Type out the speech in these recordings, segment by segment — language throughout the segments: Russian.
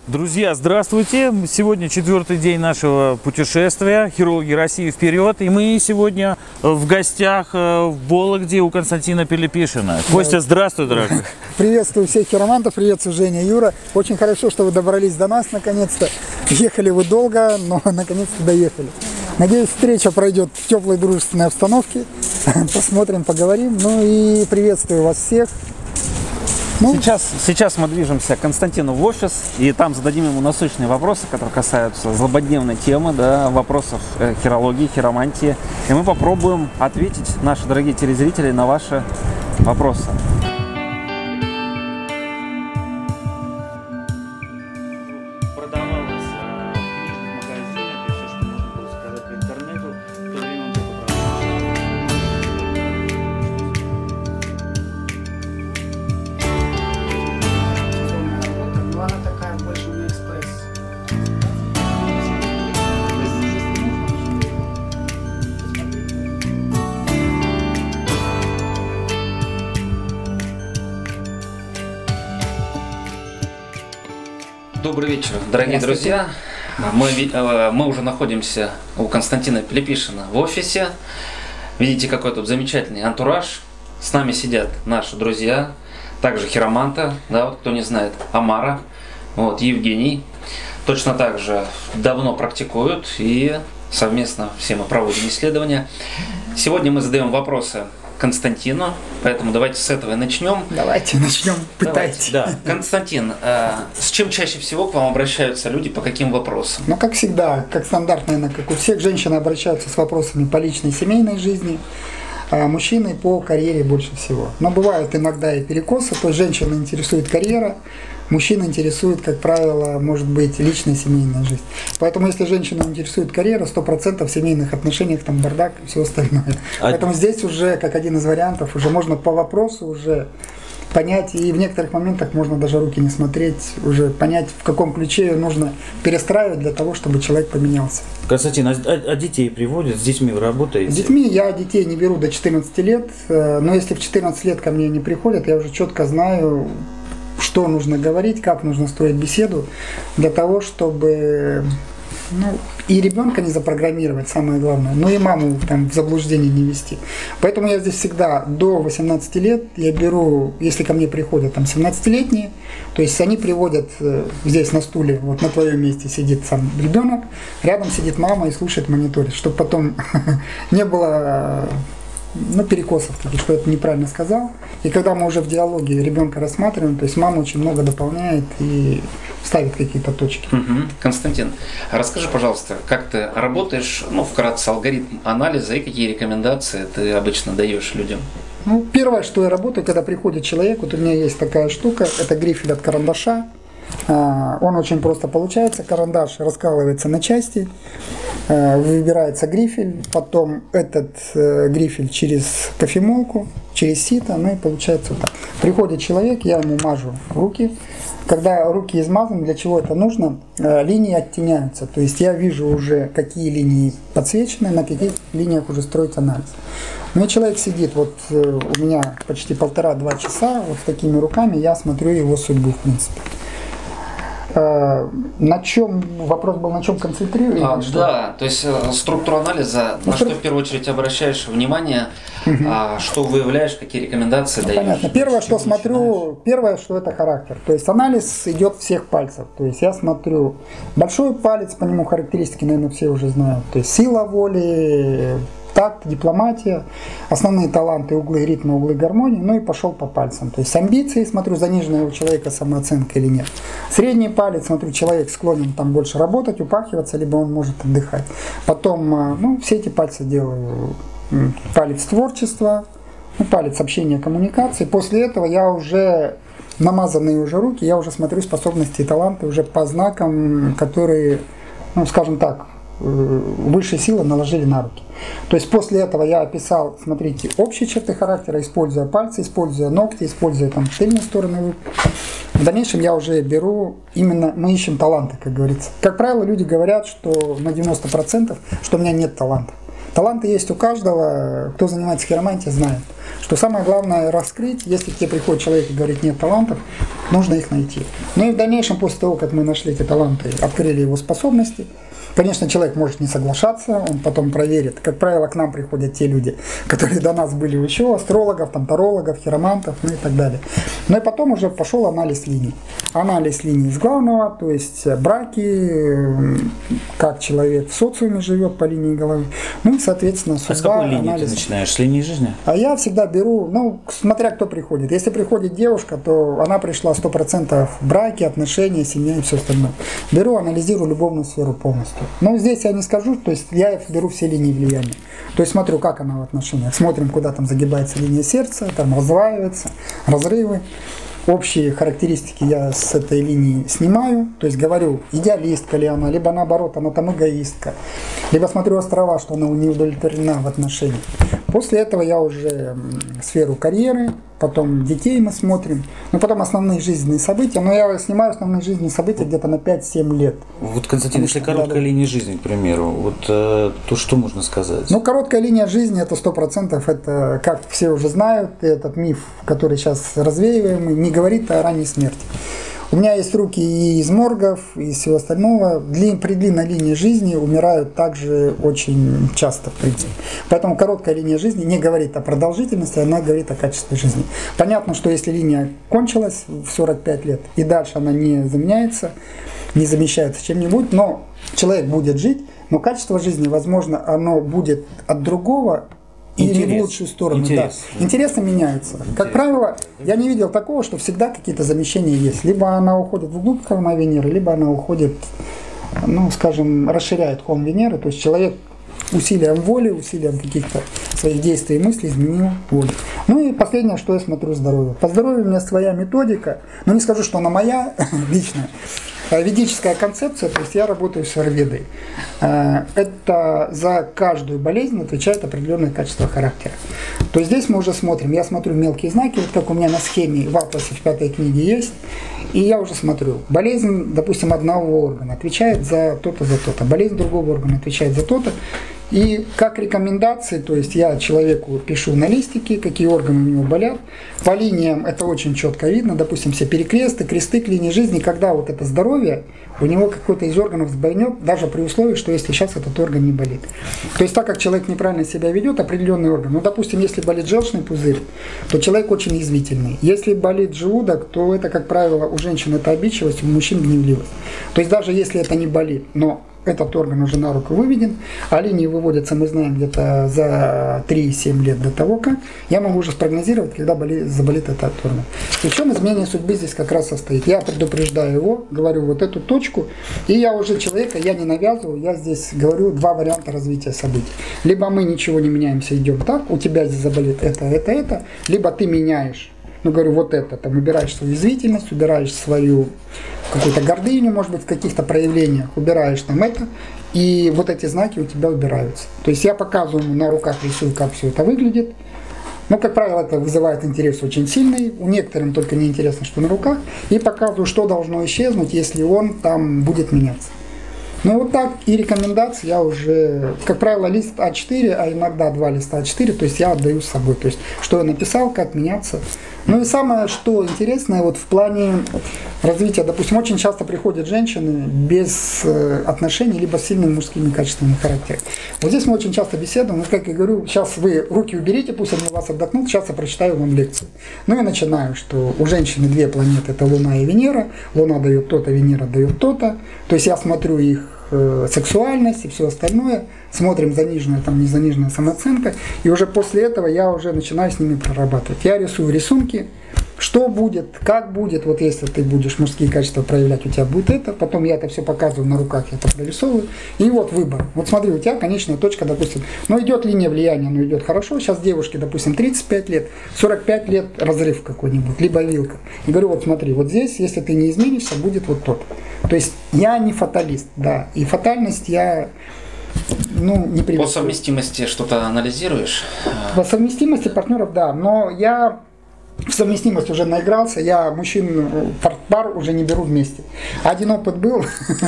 Друзья, здравствуйте! Сегодня четвертый день нашего путешествия «Хирологи России вперед!» И мы сегодня в гостях в Вологде у Константина Пилипишина. Костя, здравствуй, дорогой! Приветствую всех хиромантов, приветствую, Женя, Юра. Очень хорошо, что вы добрались до нас наконец-то. Ехали вы долго, но наконец-то доехали. Надеюсь, встреча пройдет в теплой дружественной обстановке. Посмотрим, поговорим. Ну и приветствую вас всех. Сейчас мы движемся к Константину в офис, и там зададим ему насущные вопросы, которые касаются злободневной темы, да, вопросов хирологии, хиромантии. И мы попробуем ответить, наши дорогие телезрители, на ваши вопросы. Добрый вечер, дорогие друзья. Мы уже находимся у Константина Пилипишина в офисе. Видите, какой тут замечательный антураж. С нами сидят наши друзья, также хироманта, да, вот кто не знает, Амара, вот, Евгений. Точно так же давно практикуют и совместно все мы проводим исследования. Сегодня мы задаем вопросы Константину, поэтому давайте с этого и начнем. Давайте начнем, пытайтесь. Да. Константин, с чем чаще всего к вам обращаются люди, по каким вопросам? Ну, как всегда, как стандарт, наверное, как у всех, женщины обращаются с вопросами по личной семейной жизни, а мужчины по карьере больше всего. Но бывают иногда и перекосы, то есть женщина интересует карьера, мужчина интересует, как правило, может быть, личная семейная жизнь. Поэтому, если женщину интересует карьера, 100% в семейных отношениях там бардак и все остальное. Поэтому здесь уже, как один из вариантов, уже можно по вопросу уже понять, и в некоторых моментах можно даже руки не смотреть, уже понять, в каком ключе ее нужно перестраивать для того, чтобы человек поменялся. Константин, а детей приводят? С детьми вы работаете? С детьми я детей не беру до 14 лет, но если в 14 лет ко мне не приходят, я уже четко знаю, что нужно говорить, как нужно строить беседу, для того, чтобы и ребенка не запрограммировать, самое главное, но и маму там в заблуждение не вести. Поэтому я здесь всегда до 18 лет я беру, если ко мне приходят там 17-летние, то есть они приводят здесь на стуле, вот на твоем месте сидит сам ребенок, рядом сидит мама и слушает, мониторит, чтобы потом не было перекосов таких, что это неправильно сказал. И когда мы уже в диалоге ребенка рассматриваем, то есть мама очень много дополняет и ставит какие-то точки. Константин, расскажи, пожалуйста, как ты работаешь, вкратце, алгоритм анализа и какие рекомендации ты обычно даешь людям? Первое, что я работаю, когда приходит человек, вот у меня есть такая штука, это грифель от карандаша. Он очень просто получается, карандаш раскалывается на части, выбирается грифель, потом этот грифель через кофемолку, через сито, и получается вот так. Приходит человек, я ему мажу руки. Когда руки измазаны, для чего это нужно? Линии оттеняются, то есть я вижу уже, какие линии подсвечены, на каких линиях уже строить анализ. И человек сидит, вот у меня почти 1,5-2 часа, вот с такими руками я смотрю его судьбу, в принципе. Вопрос был, на чем концентрируешь? Да, то есть структура анализа, на что в первую очередь обращаешь внимание, что выявляешь, какие рекомендации даешь? Понятно. Первое, что смотрю, что это характер. То есть анализ идет всех пальцев. То есть я смотрю большой палец, по нему характеристики, наверное, все уже знают. То есть сила воли, такт, дипломатия, основные таланты, углы ритма, углы гармонии, и пошел по пальцам. То есть амбиции, смотрю, заниженная у человека самооценка или нет. Средний палец, смотрю, человек склонен там больше работать, упахиваться, либо он может отдыхать. Потом, все эти пальцы делаю. Палец творчества, палец общения, коммуникации. После этого я уже, намазанные уже руки, я уже смотрю способности и таланты уже по знакам, которые, скажем так, высшие силы наложили на руки. То есть после этого я описал, смотрите, общие черты характера, используя пальцы, используя ногти, используя там тыльные стороны рук. В дальнейшем я уже беру, именно мы ищем таланты, как говорится. Как правило, люди говорят, что на 90%, что у меня нет таланта. Таланты есть у каждого, кто занимается хиромантией, знает, что самое главное раскрыть. Если к тебе приходит человек и говорит, нет талантов, нужно их найти. Ну и в дальнейшем, после того, как мы нашли эти таланты, открыли его способности, конечно, человек может не соглашаться, он потом проверит. Как правило, к нам приходят те люди, которые до нас были еще, астрологов, там, тарологов, хиромантов, ну и так далее. Ну и потом уже пошел анализ линий. Анализ линий с главного, то есть браки, как человек в социуме живет по линии головы. Ну и, соответственно, судьба, с какой линии анализ. ты начинаешь? С линии жизни? А я всегда беру, ну, смотря кто приходит. Если приходит девушка, то она пришла 100% браки, отношения, семья и все остальное. Беру, анализирую любовную сферу полностью. Но здесь я не скажу, то есть я беру все линии влияния. То есть смотрю, как она в отношениях. Смотрим, куда там загибается линия сердца, там разваивается, разрывы. Общие характеристики я с этой линии снимаю, то есть говорю, идеалистка ли она, либо наоборот, она там эгоистка, либо смотрю острова, что она не удовлетворена в отношениях. После этого я уже сферу карьеры, потом детей мы смотрим, ну потом основные жизненные события, но я снимаю основные жизненные события где-то на 5-7 лет. Вот, Константин, если короткая линия жизни, к примеру, вот то что можно сказать? Ну, короткая линия жизни это 100%, это, как все уже знают, этот миф, который сейчас развеиваемый, не говорит о ранней смерти. У меня есть руки и из моргов, и из всего остального. При длинной линии жизни умирают также очень часто, в принципе. Поэтому короткая линия жизни не говорит о продолжительности, она говорит о качестве жизни. Понятно, что если линия кончилась в 45 лет, и дальше она не заменяется, не замещается чем-нибудь, но человек будет жить, но качество жизни, возможно, оно будет от другого, или в лучшую сторону. Да. Интересы меняются. Как правило, я не видел такого, что всегда какие-то замещения есть. Либо она уходит вглубь холма Венеры, либо она уходит, ну, скажем, расширяет холм Венеры. То есть человек усилием воли, усилием каких-то своих действий и мыслей изменил волю. Ну и последнее, что я смотрю, здоровье. По здоровью у меня своя методика, но не скажу, что она моя личная. Ведическая концепция, то есть я работаю с аюрведой. Это за каждую болезнь отвечает определенное качество характера. То есть здесь мы уже смотрим, я смотрю мелкие знаки, вот как у меня на схеме в атласе в 5 книге есть, и я уже смотрю, болезнь, допустим, одного органа отвечает за то-то, за то-то, болезнь другого органа отвечает за то-то. И как рекомендации, то есть я человеку пишу на листике, какие органы у него болят. По линиям это очень четко видно, допустим, все перекресты, кресты к линии жизни, когда вот это здоровье, у него какой-то из органов сбойнет, даже при условии, что если сейчас этот орган не болит. То есть так как человек неправильно себя ведет, определенный орган, ну допустим, если болит желчный пузырь, то человек очень язвительный. Если болит желудок, то это, как правило, у женщин это обидчивость, у мужчин гневливость. То есть даже если это не болит, но этот орган уже на руку выведен, а линии выводятся, мы знаем, где-то за 3-7 лет до того, как я могу уже спрогнозировать, когда заболит этот орган. И в чем изменение судьбы здесь как раз состоит? Я предупреждаю его, говорю вот эту точку, и я уже человека, я не навязываю, я здесь говорю два варианта развития событий. Либо мы ничего не меняемся, идем так, у тебя здесь заболит это, либо ты меняешь. Ну, говорю, вот это, там, убираешь свою язвительность, убираешь свою какую-то гордыню, может быть, в каких-то проявлениях, убираешь там это, и вот эти знаки у тебя убираются. То есть я показываю на руках, рисую, как все это выглядит. Но, как правило, это вызывает интерес очень сильный, у некоторым только не интересно, что на руках, и показываю, что должно исчезнуть, если он там будет меняться. Ну вот так и рекомендации я уже, как правило, лист А4, а иногда 2 листа А4, то есть я отдаю с собой, то есть что я написал, как меняться. Ну и самое, что интересное, вот в плане развития, допустим, очень часто приходят женщины без отношений, либо с сильными мужскими качествами характера. Вот здесь мы очень часто беседуем, вот как я говорю, сейчас вы руки уберите, пусть они вас отдохнут, сейчас я прочитаю вам лекцию. Ну и начинаю, что у женщины 2 планеты, это Луна и Венера, Луна дает то-то, Венера дает то-то, то есть я смотрю их сексуальность и все остальное, смотрим заниженная, там не заниженная самооценка, и уже после этого я уже начинаю с ними прорабатывать. Я рисую рисунки, что будет, как будет, вот если ты будешь мужские качества проявлять, у тебя будет это, потом я это все показываю на руках, я это прорисовываю, и вот выбор. Вот смотри, у тебя конечная точка, допустим, ну идет линия влияния, но идет хорошо, сейчас девушке, допустим, 35 лет, 45 лет разрыв какой-нибудь, либо вилка. И говорю, вот смотри, вот здесь, если ты не изменишься, будет вот тот. То есть я не фаталист, да, и фатальность я, ну, не приветствую. По совместимости что-то анализируешь? По совместимости партнеров, да, но я в совместимость уже наигрался, я мужчин в пар уже не беру вместе. Один опыт был,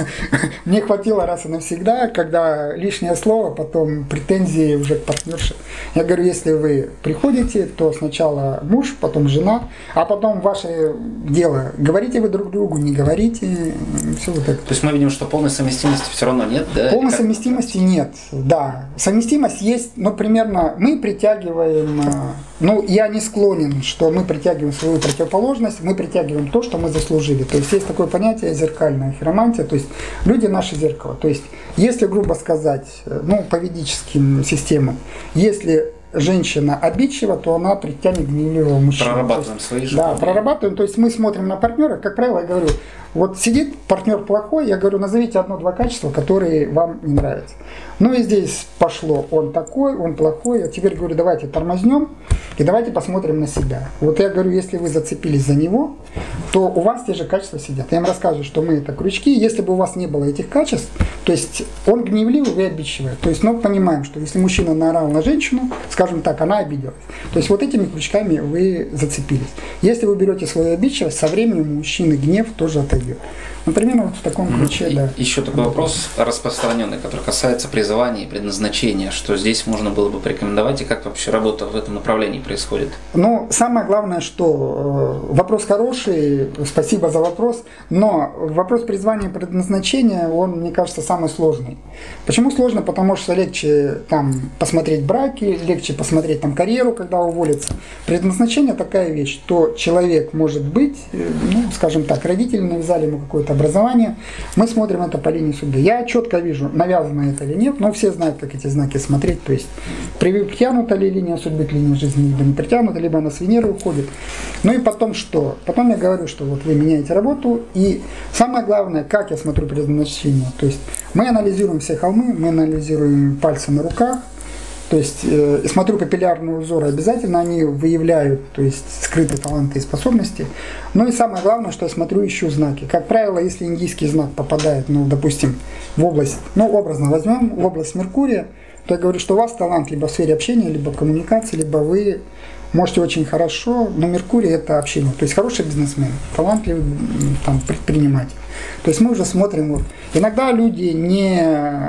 мне хватило раз и навсегда, когда лишнее слово, потом претензии уже к партнерше. Я говорю, если вы приходите, то сначала муж, потом жена, а потом ваше дело. Говорите вы друг другу, не говорите, все вот это. То есть мы видим, что полной совместимости все равно нет, да? Полной совместимости нет, да. Совместимость есть, но примерно мы притягиваем, ну я не склонен, что мы притягиваем свою противоположность, мы притягиваем то, что мы заслужили. То есть есть такое понятие зеркальная хиромантия, то есть люди наше зеркало. То есть если, грубо сказать, ну по ведическим системам, если женщина обидчива, то она притянет гневливого мужчину. Прорабатываем свои желания. Да, прорабатываем. То есть мы смотрим на партнера, как правило, я говорю, вот сидит партнер плохой, я говорю, назовите одно-два качества, которые вам не нравятся. Ну и здесь пошло, он такой, он плохой, а теперь говорю, давайте тормознем и давайте посмотрим на себя. Вот я говорю, если вы зацепились за него, то у вас те же качества сидят. Я им рассказываю, что мы это крючки, если бы у вас не было этих качеств, то есть он гневливый, вы обидчивый. То есть, ну, понимаем, что если мужчина наорал на женщину, скажем так, она обиделась. То есть вот этими крючками вы зацепились. Если вы берете свою обидчивость, со временем у мужчины гнев тоже отойдет. Например, вот в таком ключе, да. Еще такой вопрос распространенный, который касается призывания и предназначения, что здесь можно было бы порекомендовать, и как вообще работа в этом направлении происходит? Ну, самое главное, что вопрос хороший, спасибо за вопрос, но вопрос призвания и предназначения, он, мне кажется, самый сложный. Почему сложно? Потому что легче там посмотреть браки, легче посмотреть там карьеру, когда уволится. Предназначение такая вещь, что человек может быть, ну, скажем так, родители навязали ему какое-то образование, мы смотрим это по линии судьбы. Я четко вижу, навязано это или нет, но все знают, как эти знаки смотреть. То есть притянута ли линия судьбы к линии жизни, либо не притянута, либо она с Венеры уходит. Ну и потом что? Потом я говорю, что вот вы меняете работу, и самое главное, как я смотрю предназначение. То есть мы анализируем все холмы, мы анализируем пальцы на руках, то есть смотрю капиллярные узоры, обязательно они выявляют, то есть скрытые таланты и способности. Ну и самое главное, что я смотрю, ищу знаки. Как правило, если индийский знак попадает, ну, допустим, в область, ну, образно возьмем, в область Меркурия, то я говорю, что у вас талант либо в сфере общения, либо в коммуникации, либо вы можете очень хорошо, но Меркурий это общение, то есть хороший бизнесмен, талантливый там, предприниматель. То есть мы уже смотрим, вот, иногда люди не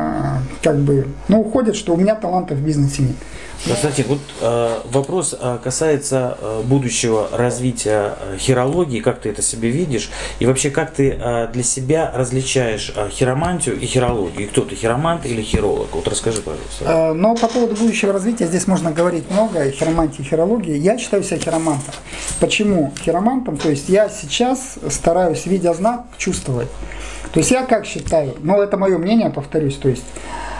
как бы, ну, уходят, что у меня таланта в бизнесе нет. Кстати, вот вопрос касается будущего развития хирологии, как ты это себе видишь, и вообще как ты для себя различаешь хиромантию и хирологию, и кто ты, хиромант или хиролог? Вот расскажи, пожалуйста. Но по поводу будущего развития здесь можно говорить много, хиромантии, хирологии. Я считаю себя хиромантом. Почему хиромантом? То есть я сейчас стараюсь, видя знак, чувствовать. То есть я как считаю, ну это мое мнение, повторюсь, то есть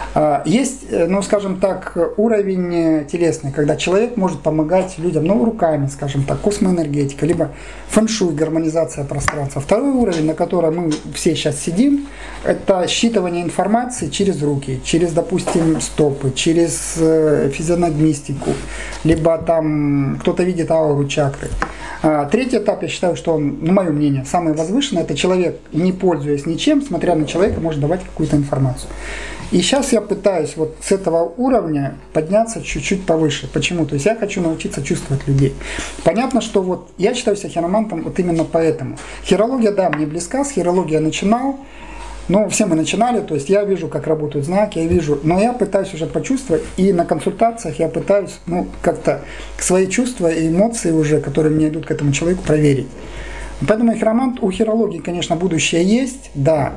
есть, ну, скажем так, уровень телесный, когда человек может помогать людям, ну, руками, скажем так, космоэнергетика, либо фэншуй, гармонизация пространства. Второй уровень, на котором мы все сейчас сидим, это считывание информации через руки, через, допустим, стопы, через физиогномистику, либо там кто-то видит ауру чакры. Третий этап, я считаю, что он, ну, мое мнение, самый возвышенный, это человек, не пользуясь ничем, смотря на человека, может давать какую-то информацию. И сейчас я пытаюсь вот с этого уровня подняться чуть-чуть повыше. Почему? То есть я хочу научиться чувствовать людей. Понятно, что вот я считаю себя хиромантом вот именно поэтому. Хирология, да, мне близка, с хирологии я начинал. Ну, все мы начинали, то есть я вижу, как работают знаки, я вижу, но я пытаюсь уже почувствовать, и на консультациях я пытаюсь, ну, как-то свои чувства и эмоции уже, которые мне идут к этому человеку, проверить. Поэтому хиромант, у хирологии, конечно, будущее есть, да,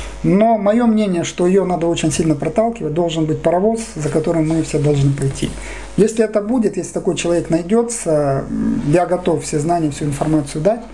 но мое мнение, что ее надо очень сильно проталкивать, должен быть паровоз, за которым мы все должны пойти. Если это будет, если такой человек найдется, я готов все знания, всю информацию дать,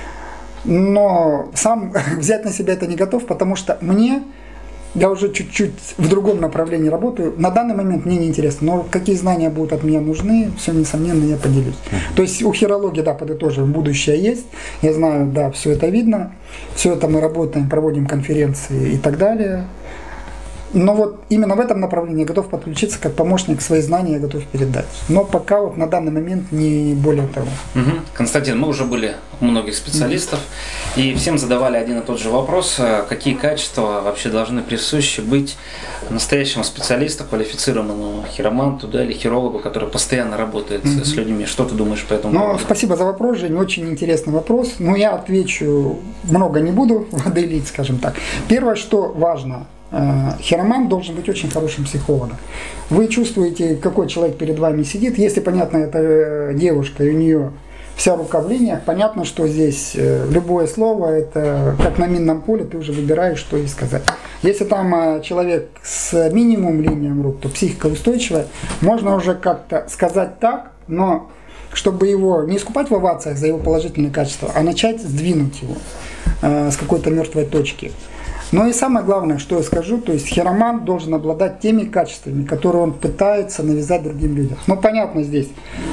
но сам взять на себя это не готов, потому что я уже чуть-чуть в другом направлении работаю. На данный момент мне не интересно, но какие знания будут от меня нужны, все, несомненно, я поделюсь. То есть у хирологии, да, подытожим, будущее есть. Я знаю, да, все это видно. Все это мы работаем, проводим конференции и так далее. Но вот именно в этом направлении я готов подключиться как помощник, свои знания я готов передать. Но пока вот на данный момент не более того. Константин, мы уже были у многих специалистов, и всем задавали один и тот же вопрос, какие качества вообще должны присущи быть настоящему специалисту, квалифицированному хироманту, да, или хирологу, который постоянно работает с людьми. Что ты думаешь по этому поводу? Спасибо за вопрос, Жень, очень интересный вопрос. Но я отвечу, много не буду воды лить, скажем так. Первое, что важно, хиромант должен быть очень хорошим психологом. Вы чувствуете, какой человек перед вами сидит. Если, понятно, это девушка, и у нее вся рука в линиях, понятно, что здесь любое слово, это как на минном поле, ты уже выбираешь, что ей сказать. Если там человек с минимум линиям рук, то психика устойчивая, можно уже как-то сказать так, но чтобы его не искупать в овациях за его положительные качества, а начать сдвинуть его с какой-то мертвой точки. Но и самое главное, что я скажу, то есть хиромант должен обладать теми качествами, которые он пытается навязать другим людям. Ну, понятно здесь,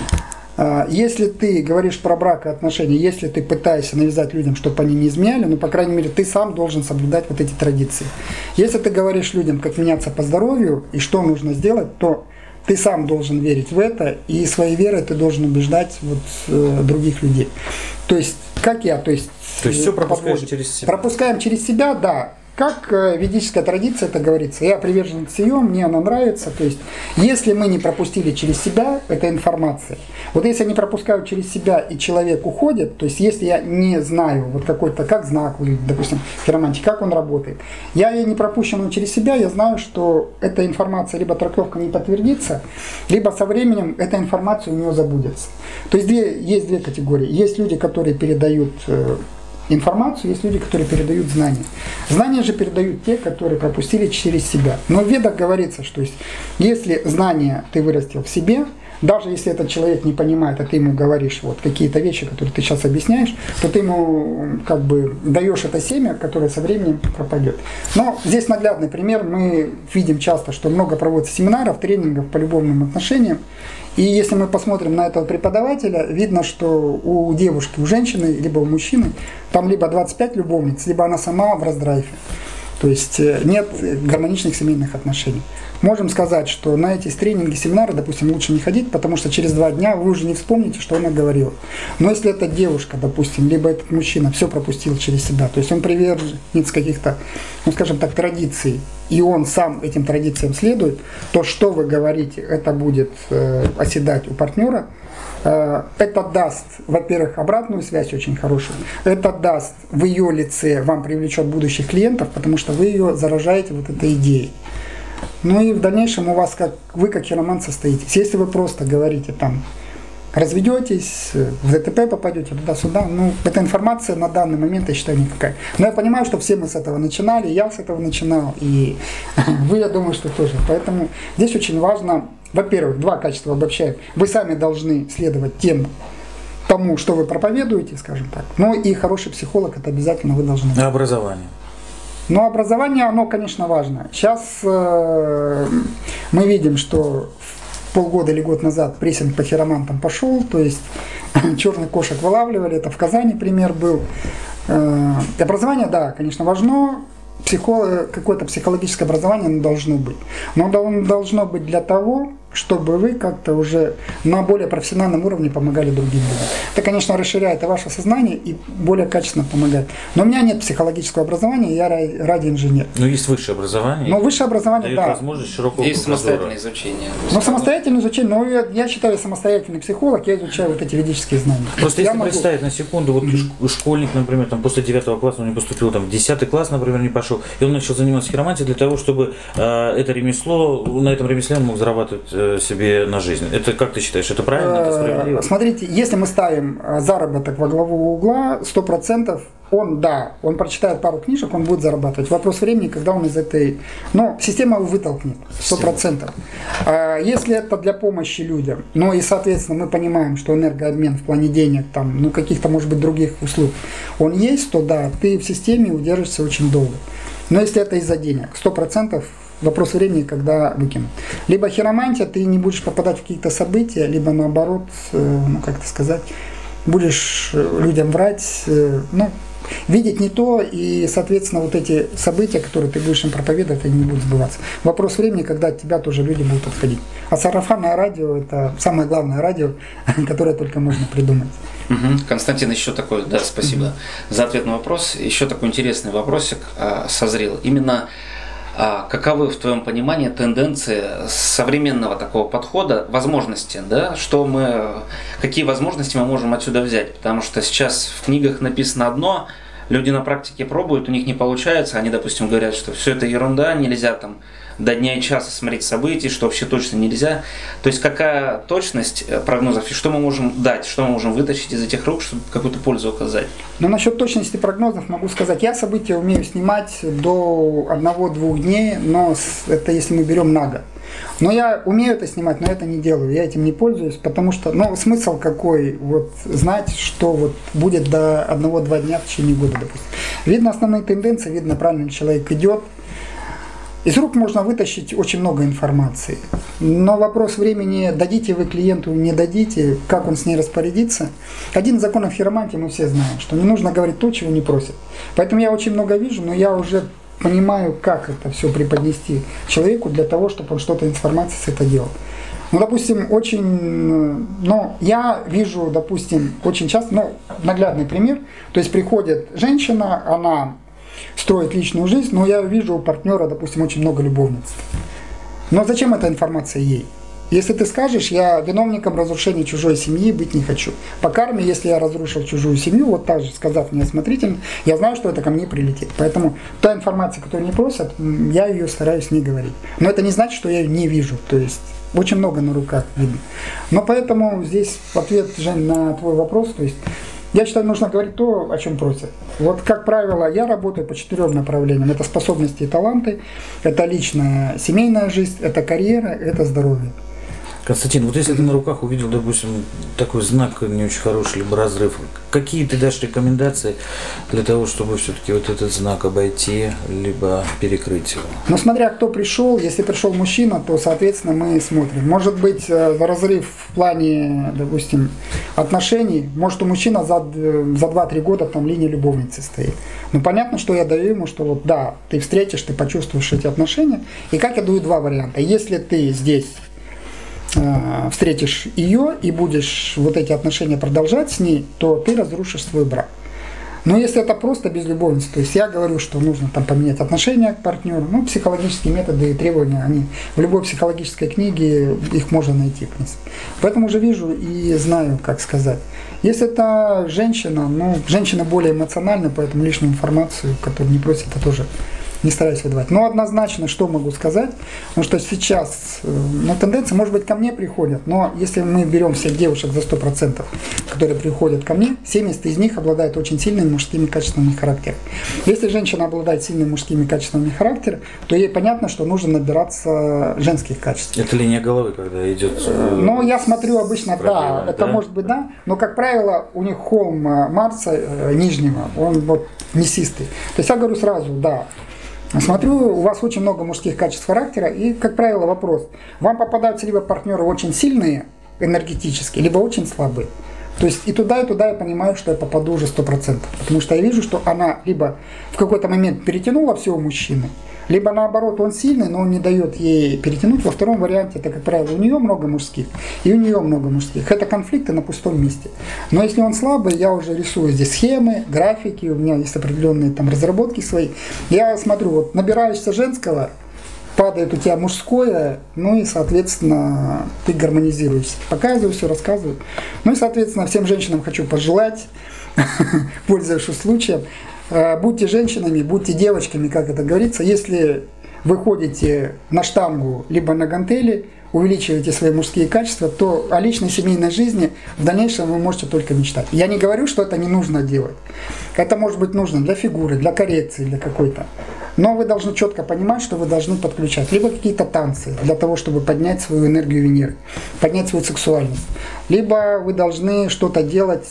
если ты говоришь про брак и отношения, если ты пытаешься навязать людям, чтобы они не изменяли, ну, по крайней мере, ты сам должен соблюдать вот эти традиции. Если ты говоришь людям, как меняться по здоровью и что нужно сделать, то ты сам должен верить в это, и своей верой ты должен убеждать вот, других людей. То есть, как я, то есть все пропускаешь через себя. Пропускаем через себя, да. Как ведическая традиция это говорится, я приверженец ее, мне она нравится. То есть, если мы не пропустили через себя, это информация. Вот если я не пропускаю через себя и человек уходит, то есть, если я не знаю, вот какой-то, как знак, допустим, хиромантии, как он работает, я ее не пропущенную через себя, я знаю, что эта информация либо трактовка не подтвердится, либо со временем эта информация у него забудется. То есть, есть две категории. Есть люди, которые передают информацию, есть люди, которые передают знания. Знания же передают те, которые пропустили через себя. Но в ведах говорится, что если знания ты вырастил в себе, даже если этот человек не понимает, а ты ему говоришь вот какие-то вещи, которые ты сейчас объясняешь, то ты ему как бы даешь это семя, которое со временем пропадет. Но здесь наглядный пример. Мы видим часто, что много проводится семинаров, тренингов по любовным отношениям. И если мы посмотрим на этого преподавателя, видно, что у девушки, у женщины, либо у мужчины, там либо 25 любовниц, либо она сама в раздрайфе. То есть нет гармоничных семейных отношений. Можем сказать, что на эти тренинги, семинары, допустим, лучше не ходить, потому что через 2 дня вы уже не вспомните, что она говорила. Но если эта девушка, допустим, либо этот мужчина все пропустил через себя, то есть он приверженец каких-то, ну скажем так, традиций, и он сам этим традициям следует, то что вы говорите, это будет оседать у партнера. Это даст, во-первых, обратную связь очень хорошую. Это даст в ее лице, вам привлечет будущих клиентов, потому что вы ее заражаете вот этой идеей. Ну и в дальнейшем у вас, вы как хиромант состоитесь. Если вы просто говорите там, разведетесь, в ДТП попадете туда-сюда, ну, эта информация на данный момент, я считаю, никакая. Но я понимаю, что все мы с этого начинали, я с этого начинал, и вы, я думаю, что тоже. Поэтому здесь очень важно, во-первых, 2 качества обобщаем. Вы сами должны следовать тому, что вы проповедуете, скажем так. Ну и хороший психолог, это обязательно вы должны. А образование? Но образование, оно, конечно, важно. Сейчас мы видим, что полгода или год назад прессинг по хиромантам пошел, то есть черных кошек вылавливали, это в Казани пример был. Образование, да, конечно, важно. Какое-то психологическое образование оно должно быть. Но оно должно быть для того, чтобы вы как-то уже на более профессиональном уровне помогали другим людям. Это, конечно, расширяет и ваше сознание, и более качественно помогает. Но у меня нет психологического образования, я радиоинженер. Но есть высшее образование. Но высшее образование, дает да. возможность широкого есть самостоятельное изучение. Ну, самостоятельное изучение, но я считаю, самостоятельный психолог, я изучаю вот эти ведические знания. Просто если представить на секунду, вот школьник, например, там, после 9 класса он не поступил, там, в 10 класс, например, не пошел, и он начал заниматься хиромантией для того, чтобы это ремесло, на этом ремесле он мог зарабатывать себе на жизнь. Это как ты считаешь, это правильно, это справедливо? Смотрите, если мы ставим заработок во главу угла, 100% он прочитает пару книжек, он будет зарабатывать. Вопрос времени, когда он из этой... Но система его вытолкнет, 100%. Если это для помощи людям, и, соответственно, мы понимаем, что энергообмен в плане денег, там, каких-то, может быть, других услуг, он есть, то да, ты в системе удержишься очень долго. Но если это из-за денег, 100%, вопрос времени, когда выкинут. Либо хиромантия, ты не будешь попадать в какие-то события, либо наоборот, как это сказать, будешь людям врать, видеть не то, и, соответственно, вот эти события, которые ты будешь им проповедовать, они не будут сбываться. Вопрос времени, когда от тебя тоже люди будут отходить. А сарафанное радио – это самое главное радио, которое только можно придумать. Константин, еще такой, да, спасибо за ответ на вопрос. Еще такой интересный вопросик созрел. Именно каковы в твоем понимании тенденции современного такого подхода, возможности, да, какие возможности мы можем отсюда взять? Потому что сейчас в книгах написано одно, люди на практике пробуют, у них не получается, они, допустим, говорят, что все это ерунда, нельзя там до дня и часа смотреть события, что вообще точно нельзя. То есть какая точность прогнозов и что мы можем дать, что мы можем вытащить из этих рук, чтобы какую-то пользу оказать? Ну, насчет точности прогнозов могу сказать, я события умею снимать до 1-2 дней, но это если мы берем на год. Но я умею это снимать, но это не делаю, я этим не пользуюсь, потому что, ну, смысл какой, вот, знать, что вот будет до 1-2 дня в течение года, допустим. Видно основные тенденции, видно, правильно человек идет. Из рук можно вытащить очень много информации, но вопрос времени, дадите вы клиенту, не дадите, как он с ней распорядится. Один из законов хиромантии мы все знаем, что не нужно говорить то, чего не просят. Поэтому я очень много вижу, но я уже понимаю, как это все преподнести человеку для того, чтобы он что-то информации с это делал. Ну, допустим, я вижу, допустим, очень часто, наглядный пример, то есть приходит женщина, она строит личную жизнь, но я вижу у партнера, допустим, очень много любовниц. Но зачем эта информация ей? Если ты скажешь, я виновником разрушения чужой семьи быть не хочу. По карме, если я разрушил чужую семью, вот так же сказав неосмотрительно, я знаю, что это ко мне прилетит. Поэтому та информация, которую не просят, я ее стараюсь не говорить. Но это не значит, что я ее не вижу. То есть очень много на руках видно. Но поэтому здесь ответ, Жень, на твой вопрос, то есть я считаю, нужно говорить то, о чем просят. Вот, как правило, я работаю по 4 направлениям. Это способности и таланты, это личная семейная жизнь, это карьера, это здоровье. Константин, вот если ты на руках увидел, допустим, такой знак не очень хороший, либо разрыв, какие ты дашь рекомендации для того, чтобы все-таки вот этот знак обойти, либо перекрыть его? Ну, смотря кто пришел, если пришел мужчина, то, соответственно, мы смотрим. Может быть, разрыв в плане, допустим, отношений, может у мужчины за 2-3 года там линия любовницы стоит. Ну, понятно, что я даю ему, что вот да, ты встретишь, ты почувствуешь эти отношения. И как я даю 2 варианта. Если ты здесь встретишь ее и будешь вот эти отношения продолжать с ней, то ты разрушишь свой брак. Но если это просто без любовницы, то есть я говорю, что нужно там поменять отношения к партнеру, психологические методы и требования, они в любой психологической книге их можно найти, в принципе. Поэтому уже вижу и знаю, как сказать. Если это женщина, женщина более эмоциональна, поэтому лишнюю информацию, которую не просят, это тоже не стараюсь выдавать. Но однозначно, что могу сказать, потому что сейчас тенденции, может быть, ко мне приходят, но если мы берем всех девушек за 100%, которые приходят ко мне, 70 из них обладают очень сильными мужскими качествами характера. Если женщина обладает сильными мужскими качествами характера, то ей понятно, что нужно набираться женских качеств. Это линия головы, когда идет... Я смотрю обычно, да, это может быть, да, но, как правило, у них холм Марса нижнего, он вот мясистый. То есть я говорю сразу, да. Смотрю, у вас очень много мужских качеств характера, и, как правило, вопрос. Вам попадаются либо партнеры очень сильные, энергетические, либо очень слабые. То есть и туда я понимаю, что я попаду уже 100%. Потому что я вижу, что она либо в какой-то момент перетянула всего мужчины, либо наоборот, он сильный, но он не дает ей перетянуть. Во втором варианте, это, как правило, у нее много мужских, и у нее много мужских. Это конфликты на пустом месте. Но если он слабый, я уже рисую здесь схемы, графики, у меня есть определенные там разработки свои. Я смотрю, вот набираешься женского, падает у тебя мужское, и, соответственно, ты гармонизируешься. Показываю все, рассказываю. И, соответственно, всем женщинам хочу пожелать, пользуясь случаем, будьте женщинами, будьте девочками, как это говорится. Если вы ходите на штангу, либо на гантели, увеличиваете свои мужские качества, то о личной семейной жизни в дальнейшем вы можете только мечтать. Я не говорю, что это не нужно делать. Это может быть нужно для фигуры, для коррекции, для какой-то. Но вы должны четко понимать, что вы должны подключать либо какие-то танцы для того, чтобы поднять свою энергию Венеры, поднять свою сексуальность. Либо вы должны что-то делать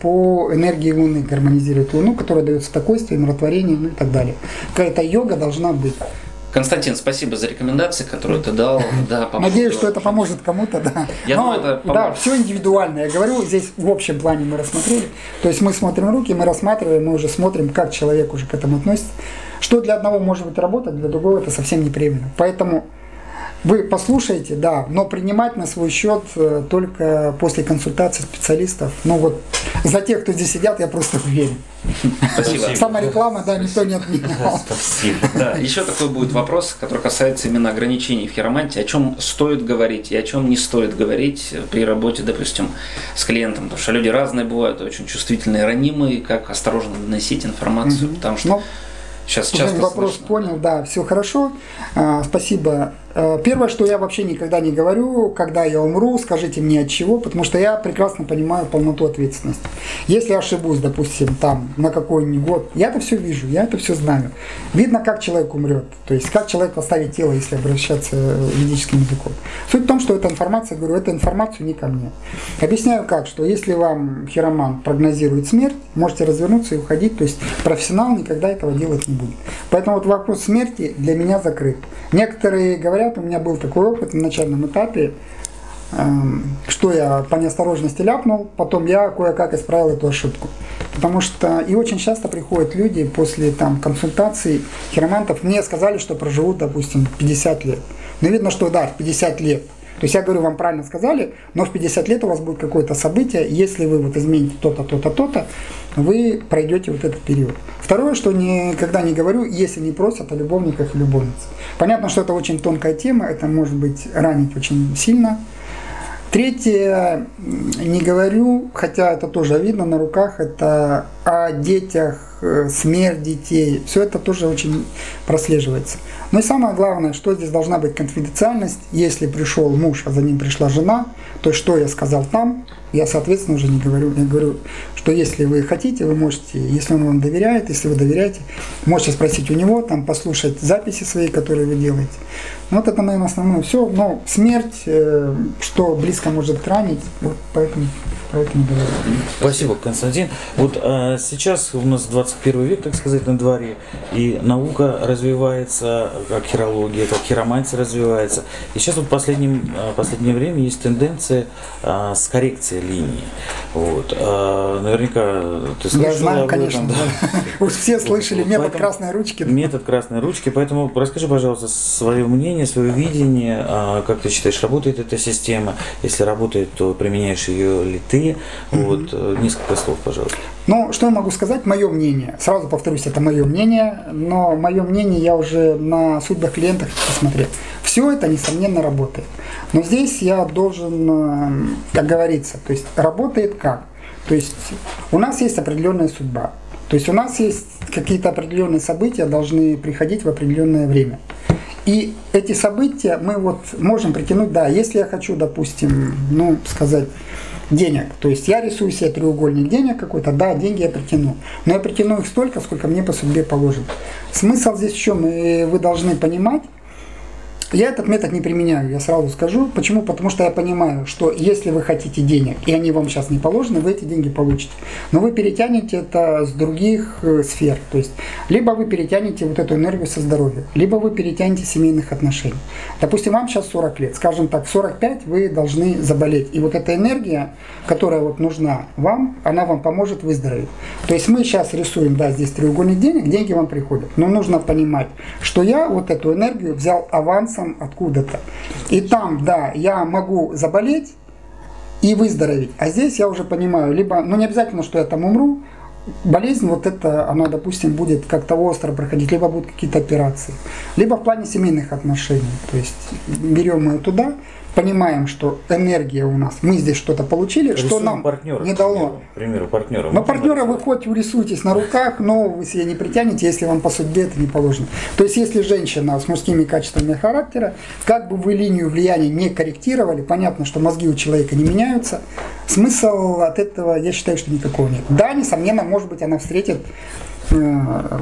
по энергии Луны, гармонизировать Луну, которая дает спокойствие, умиротворение, и так далее. Какая-то йога должна быть. Константин, спасибо за рекомендации, которые ты дал. Да, надеюсь, что это поможет кому-то, да. Я думаю, это поможет. Да, все индивидуально. Я говорю, здесь в общем плане мы рассмотрели. То есть мы смотрим руки, мы рассматриваем, мы уже смотрим, как человек уже к этому относится. Что для одного может быть работать, для другого это совсем неприемлемо. Поэтому вы послушаете, да, но принимать на свой счет только после консультации специалистов. Ну вот, за тех, кто здесь сидят, я просто уверен. Спасибо. Сама реклама, да, никто не отменял. Спасибо. Да, еще такой будет вопрос, который касается именно ограничений в хиромантии. О чем стоит говорить и о чем не стоит говорить при работе, допустим, с клиентом. Потому что люди разные бывают, очень чувствительные, ранимые, как осторожно доносить информацию. Потому что сейчас часто вопрос слышно. Понял, да, все хорошо. Спасибо. Первое, что я вообще никогда не говорю, когда я умру, скажите мне от чего, потому что я прекрасно понимаю полноту ответственности. Если я ошибусь, допустим, там на какой-нибудь год, я это все вижу, я это все знаю. Видно, как человек умрет, то есть как человек оставит тело, если обращаться ведическим языком. Суть в том, что эта информация, говорю, эту информацию не ко мне. Объясняю как, что если вам хиромант прогнозирует смерть, можете развернуться и уходить, то есть профессионал никогда этого делать не будет. Поэтому вот вопрос смерти для меня закрыт. Некоторые говорят, у меня был такой опыт на начальном этапе, что я по неосторожности ляпнул, потом я кое-как исправил эту ошибку. Потому что и очень часто приходят люди после там, консультаций хиромантов, мне сказали, что проживут, допустим, 50 лет. Но видно, что да, в 50 лет. То есть я говорю, вам правильно сказали, но в 50 лет у вас будет какое-то событие, если вы вот измените то-то, то-то, то-то, вы пройдете вот этот период. Второе, что никогда не говорю, если не просят о любовниках и любовницах. Понятно, что это очень тонкая тема, это может быть ранить очень сильно. Третье, не говорю, хотя это тоже видно на руках, это о детях, смерть детей, все это тоже очень прослеживается. Но и самое главное, что здесь должна быть конфиденциальность. Если пришел муж, а за ним пришла жена, то что я сказал там, я, соответственно, уже не говорю. Я говорю, что если вы хотите, вы можете, если он вам доверяет, если вы доверяете, можете спросить у него, там, послушать записи свои, которые вы делаете. Вот это, наверное, основное все. Но смерть, что близко может ранить, вот поэтому говорю. Спасибо, Константин. Вот сейчас у нас 21 век, так сказать, на дворе, и наука развивается, как хирология, как хиромантия развивается. И сейчас вот в последнее время есть тенденция с коррекцией линии. Вот. Наверняка ты слышал. Я знаю, об этом, конечно. да? Уж все слышали метод Поэтому красной ручки. Метод красной ручки. Поэтому расскажи, пожалуйста, свое мнение, свое видение, как ты считаешь, работает эта система? Если работает, то применяешь ее ли ты? Вот, несколько слов, пожалуйста. Ну, что я могу сказать? Мое мнение. Сразу повторюсь, это мое мнение, но мое мнение я уже на судьбах клиентов посмотрел. Все это, несомненно, работает. Но здесь я должен, как говорится, то есть работает как? То есть у нас есть определенная судьба. То есть у нас есть какие-то определенные события, должны приходить в определенное время. И эти события мы вот можем притянуть, да, если я хочу, допустим, ну, сказать, денег. То есть я рисую себе треугольник денег какой-то, да, деньги я притяну. Но я притяну их столько, сколько мне по судьбе положено. Смысл здесь в чем? И вы должны понимать, я этот метод не применяю, я сразу скажу. Почему? Потому что я понимаю, что если вы хотите денег, и они вам сейчас не положены, вы эти деньги получите. Но вы перетянете это с других сфер. То есть, либо вы перетянете вот эту энергию со здоровья, либо вы перетянете семейных отношений. Допустим, вам сейчас 40 лет. Скажем так, в 45 вы должны заболеть. И вот эта энергия, которая вот нужна вам, она вам поможет выздороветь. То есть мы сейчас рисуем, да, здесь треугольник денег, деньги вам приходят. Но нужно понимать, что я вот эту энергию взял авансом откуда-то. И там, да, я могу заболеть и выздороветь. А здесь я уже понимаю, либо, ну не обязательно, что я там умру, болезнь вот это, она, допустим, будет как-то остро проходить, либо будут какие-то операции, либо в плане семейных отношений. То есть берем ее туда, понимаем, что энергия у нас, мы здесь что-то получили, Рисуем что нам партнера, не дало. К примеру, партнера. Но партнера вы хоть урисуйтесь на руках, но вы себе не притянете, если вам по судьбе это не положено. То есть, если женщина с мужскими качествами характера, как бы вы линию влияния не корректировали, понятно, что мозги у человека не меняются, смысл от этого, я считаю, что никакого нет. Да, несомненно, может быть, она встретит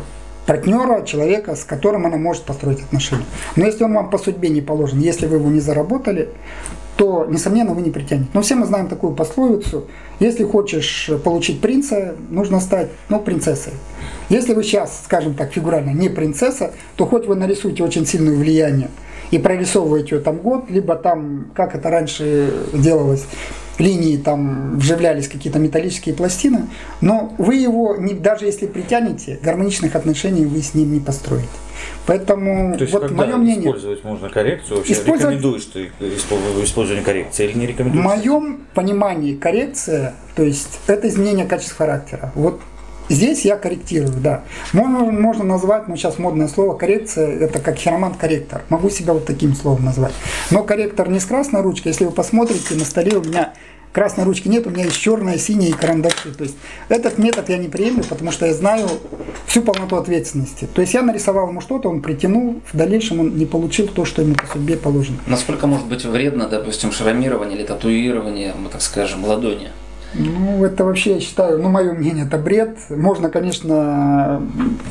партнера, человека, с которым она может построить отношения. Но если он вам по судьбе не положен, если вы его не заработали, то, несомненно, вы не притянете. Но все мы знаем такую пословицу: если хочешь получить принца, нужно стать, принцессой. Если вы сейчас, скажем так, фигурально не принцесса, то хоть вы нарисуете очень сильное влияние и прорисовываете ее там год, либо там, как это раньше делалось, линии там вживлялись какие-то металлические пластины, но вы его, даже если притянете, гармоничных отношений вы с ним не построите. Поэтому то есть, вот мое мнение... Использовать можно коррекцию? Вообще рекомендуешь ты использование коррекции или не рекомендуешь? В моем понимании коррекция, то есть это изменение качества характера. Вот здесь я корректирую, да. Можно назвать, сейчас модное слово коррекция, это как хиромант-корректор. Могу себя вот таким словом назвать. Но корректор не с красной ручкой. Если вы посмотрите, на столе у меня красной ручки нет, у меня есть черная, синяя и карандаши. То есть этот метод я не приемлю, потому что я знаю всю полноту ответственности. То есть я нарисовал ему что-то, он притянул, в дальнейшем он не получил то, что ему по судьбе положено. Насколько может быть вредно, допустим, шрамирование или татуирование, так скажем, ладони? Это вообще, я считаю, мое мнение, это бред. Можно, конечно,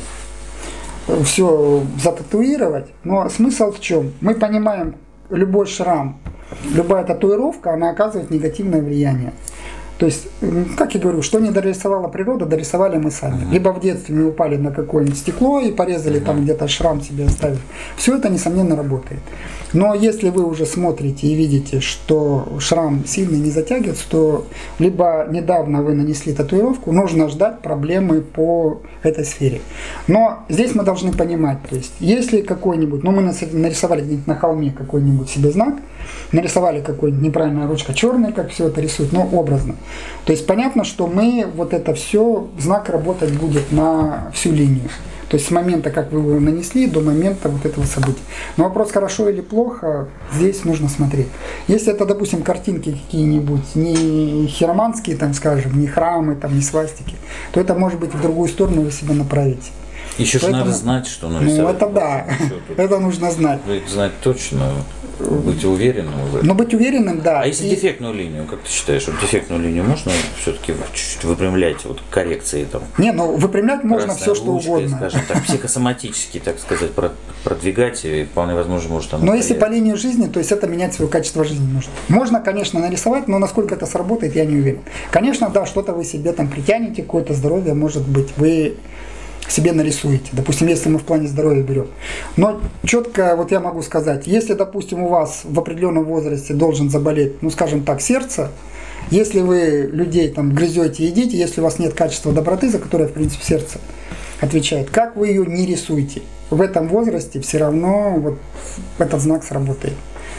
все зататуировать, но смысл в чем? Мы понимаем, любой шрам, любая татуировка, она оказывает негативное влияние. То есть, как я говорю, что не дорисовала природа, дорисовали мы сами. Либо в детстве мы упали на какое-нибудь стекло и порезали там где-то шрам себе оставили. Все это, несомненно, работает. Но если вы уже смотрите и видите, что шрам сильно не затягивается, то либо недавно вы нанесли татуировку, нужно ждать проблемы по этой сфере. Но здесь мы должны понимать, то есть, если какой-нибудь, мы нарисовали где-нибудь на холме какой-нибудь себе знак, нарисовали какой-нибудь неправильная ручка черный, как все это рисует, но образно. То есть понятно, что мы вот это все, знак работать будет на всю линию. То есть с момента, как вы его нанесли, до момента вот этого события. Но вопрос, хорошо или плохо, здесь нужно смотреть. Если это, допустим, картинки какие-нибудь, не хироманские, там, скажем, не храмы, там, не свастики, то это может быть в другую сторону вы себя направите. Еще же надо знать, что нарисовать. Это да, это нужно знать. Знать точно, быть уверенным в этом. Но быть уверенным, да. А если дефектную линию, как ты считаешь, вот дефектную линию можно все-таки чуть-чуть выпрямлять, вот коррекции там? Не, выпрямлять можно все, что угодно. Скажем так, психосоматически, так сказать, продвигать, и вполне возможно, может оно. Но если по линии жизни, то есть это менять свое качество жизни нужно. Можно, конечно, нарисовать, но насколько это сработает, я не уверен. Конечно, да, что-то вы себе там притянете, какое-то здоровье, может быть, вы себе нарисуете. Допустим, если мы в плане здоровья берем. Но четко вот я могу сказать, если, допустим, у вас в определенном возрасте должен заболеть, скажем так, сердце, если вы людей там грызете, едите, если у вас нет качества доброты, за которое, в принципе, сердце отвечает, как вы ее не рисуете, в этом возрасте все равно вот этот знак сработает.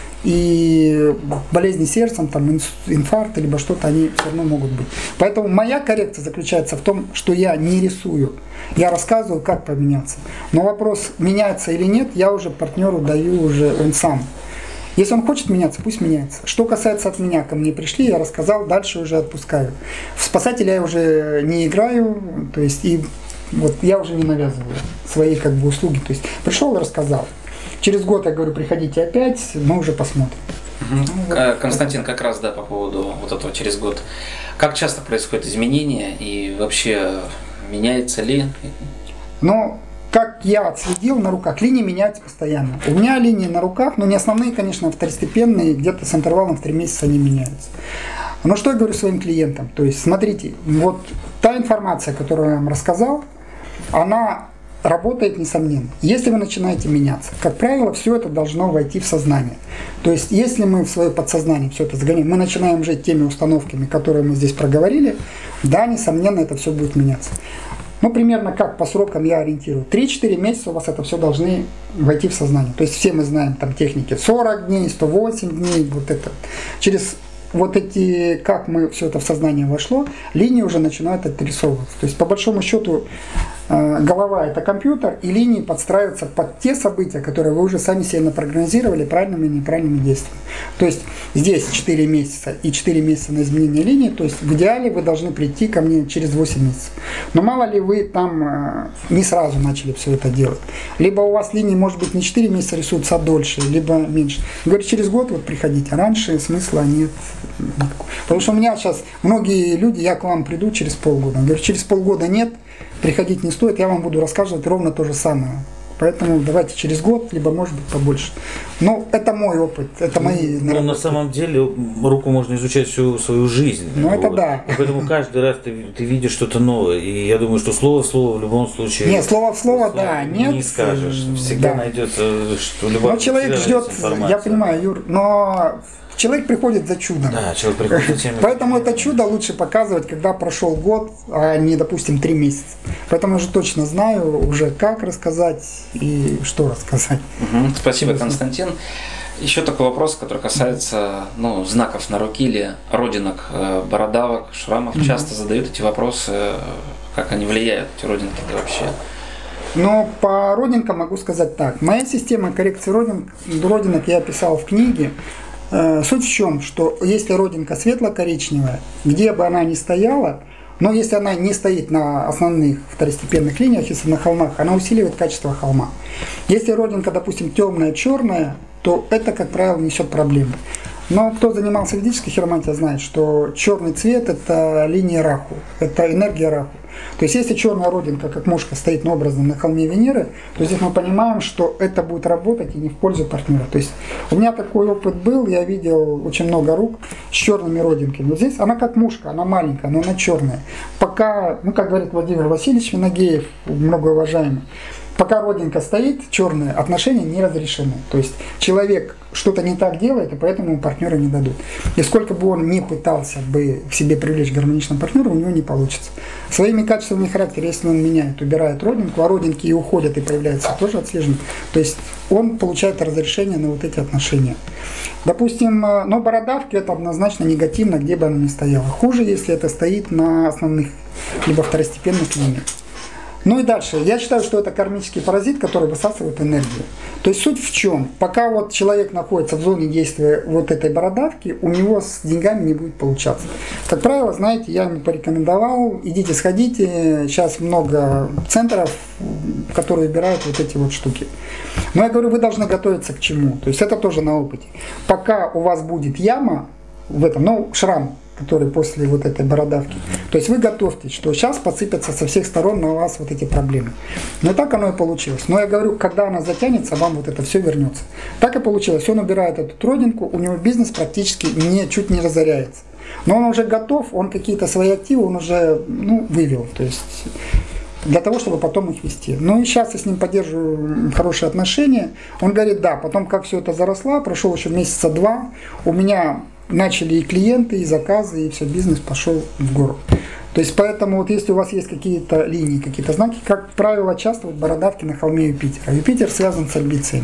И болезни сердцем, там, инфаркт, либо что-то, они все равно могут быть. Поэтому моя коррекция заключается в том, что я не рисую, я рассказываю, как поменяться. Но вопрос, меняется или нет, я уже партнеру даю уже он сам. Если он хочет меняться, пусть меняется. Что касается от меня, ко мне пришли, я рассказал, дальше уже отпускаю. В спасателя я уже не играю, то есть и вот я уже не навязываю свои услуги. То есть пришел и рассказал. Через год, я говорю, приходите опять, мы уже посмотрим. Константин, как раз, да, по поводу вот этого через год. Как часто происходят изменения и вообще меняется ли? Как я отследил на руках, линии меняются постоянно. У меня линии на руках, но не основные, конечно, второстепенные, где-то с интервалом в 3 месяца они меняются. Но что я говорю своим клиентам? То есть, смотрите, вот та информация, которую я вам рассказал, она работает несомненно. Если вы начинаете меняться, как правило, все это должно войти в сознание. То есть, если мы в свое подсознание все это загоняем, мы начинаем жить теми установками, которые мы здесь проговорили, да, несомненно, это все будет меняться. Примерно как по срокам я ориентирую. 3-4 месяца у вас это все должны войти в сознание. То есть, все мы знаем там техники 40 дней, 108 дней, вот это. Через вот эти, как мы все это в сознание вошло, линии уже начинают отрисовываться. То есть, по большому счету, голова – это компьютер, и линии подстраиваются под те события, которые вы уже сами себе напрогнозировали правильными и неправильными действиями. То есть, здесь 4 месяца и 4 месяца на изменение линии, то есть, в идеале вы должны прийти ко мне через 8 месяцев. Но мало ли вы там не сразу начали все это делать. Либо у вас линии, может быть, не 4 месяца рисуются, а дольше, либо меньше. Говорю, через год вот приходите, а раньше смысла нет. Потому что у меня сейчас многие люди, я к вам приду через полгода. Говорю, через полгода нет, приходить не стоит, я вам буду рассказывать ровно то же самое. Поэтому давайте через год, либо может быть побольше. Но это мой опыт, это мои Ну, наработки. на самом деле руку можно изучать всю свою жизнь. Ну, это да. И поэтому каждый раз ты видишь что-то новое. И я думаю, что слово в слово в любом случае. Нет, слово в слово, да, нет. Не скажешь. Всегда да. найдется, что любая. Но человек ждет, я понимаю, Юр, но человек приходит за чудом. Да, человек приходит за тем. Поэтому это чудо лучше показывать, когда прошел год, а не, допустим, 3 месяца. Поэтому я же точно знаю уже, как рассказать и что рассказать. Спасибо, Константин. Еще такой вопрос, который касается знаков на руке или родинок, бородавок, шрамов. Часто задают эти вопросы, как они влияют, эти родинки вообще. Но по родинкам могу сказать так. Моя система коррекции родинок я описал в книге. Суть в чем, что если родинка светло-коричневая, где бы она ни стояла, но если она не стоит на основных второстепенных линиях, если на холмах, она усиливает качество холма. Если родинка, допустим, темная, черная, то это, как правило, несет проблемы. Но кто занимался ведической хиромантией, знает, что черный цвет – это линия Раху, это энергия Раху. То есть, если черная родинка, как мушка, стоит образно на холме Венеры, то здесь мы понимаем, что это будет работать и не в пользу партнера. То есть, у меня такой опыт был, я видел очень много рук с черными родинками. Вот здесь она как мушка, она маленькая, но она черная. Пока, как говорит Владимир Васильевич Виногеев, многоуважаемый, пока родинка стоит черная, отношения не разрешены. То есть человек что-то не так делает, и поэтому партнера не дадут. И сколько бы он ни пытался бы к себе привлечь гармоничного партнера, у него не получится. Своими качествами характера, если он меняет, убирает родинку, а родинки и уходят, и появляются, тоже отслежены. То есть он получает разрешение на вот эти отношения. Допустим, но бородавки это однозначно негативно, где бы она ни стояла. Хуже, если это стоит на основных либо второстепенных линиях. Ну и дальше. Я считаю, что это кармический паразит, который высасывает энергию. То есть суть в чем? Пока вот человек находится в зоне действия вот этой бородавки, у него с деньгами не будет получаться. Как правило, знаете, я ему порекомендовал, идите сходите, сейчас много центров, которые убирают вот эти вот штуки. Но я говорю, вы должны готовиться к чему? То есть это тоже на опыте. Пока у вас будет яма в этом, шрам, который после вот этой бородавки. То есть вы готовьтесь, что сейчас посыпятся со всех сторон на вас вот эти проблемы. Но так оно и получилось. Но я говорю, когда она затянется, вам вот это все вернется. Так и получилось. Он убирает эту родинку, у него бизнес практически чуть не разоряется. Но он уже готов, он какие-то свои активы, он уже вывел. То есть для того, чтобы потом их вести. Ну и сейчас я с ним поддерживаю хорошие отношения. Он говорит, да, потом как все это заросло, прошел еще месяца 2, у меня начали и клиенты, и заказы, и все, бизнес пошел в гору. То есть поэтому вот если у вас есть какие-то линии, какие-то знаки, как правило, часто бородавки на холме Юпитера. Юпитер связан с амбициями.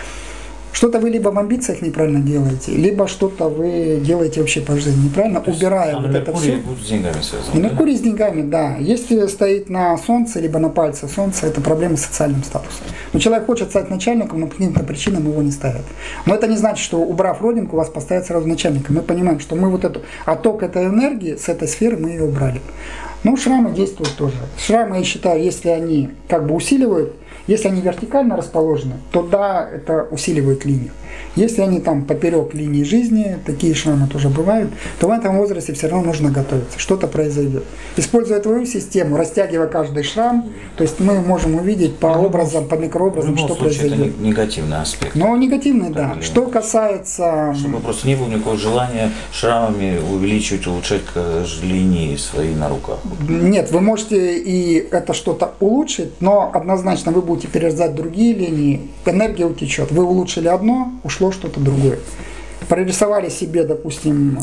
Что-то вы либо в амбициях неправильно делаете, либо что-то вы делаете вообще по жизни неправильно, убирая вот это все. Меркурий с деньгами связан. Меркурий с деньгами, да. Если стоит на солнце, либо на пальце солнца, это проблема с социальным статусом. Но человек хочет стать начальником, но по каким-то причинам его не ставят. Но это не значит, что убрав родинку, вас поставят сразу начальником. Мы понимаем, что мы вот эту отток этой энергии с этой сферы мы ее убрали. Ну, шрамы действуют тоже. Шрамы, я считаю, если они как бы усиливают, если они вертикально расположены, то да, это усиливает линию. Если они там поперек линии жизни, такие шрамы тоже бывают, то в этом возрасте все равно нужно готовиться, что-то произойдет. Используя твою систему, растягивая каждый шрам, то есть мы можем увидеть по образам, по микрообразам, что произойдет. Это негативный аспект. Но негативный, да. Что касается... Чтобы просто не было никакого желания шрамами увеличивать, улучшать линии свои на руках. Нет, вы можете и это что-то улучшить, но однозначно вы будете перерезать другие линии, энергия утечет. Вы улучшили одно, ушло что-то другое. Прорисовали себе, допустим,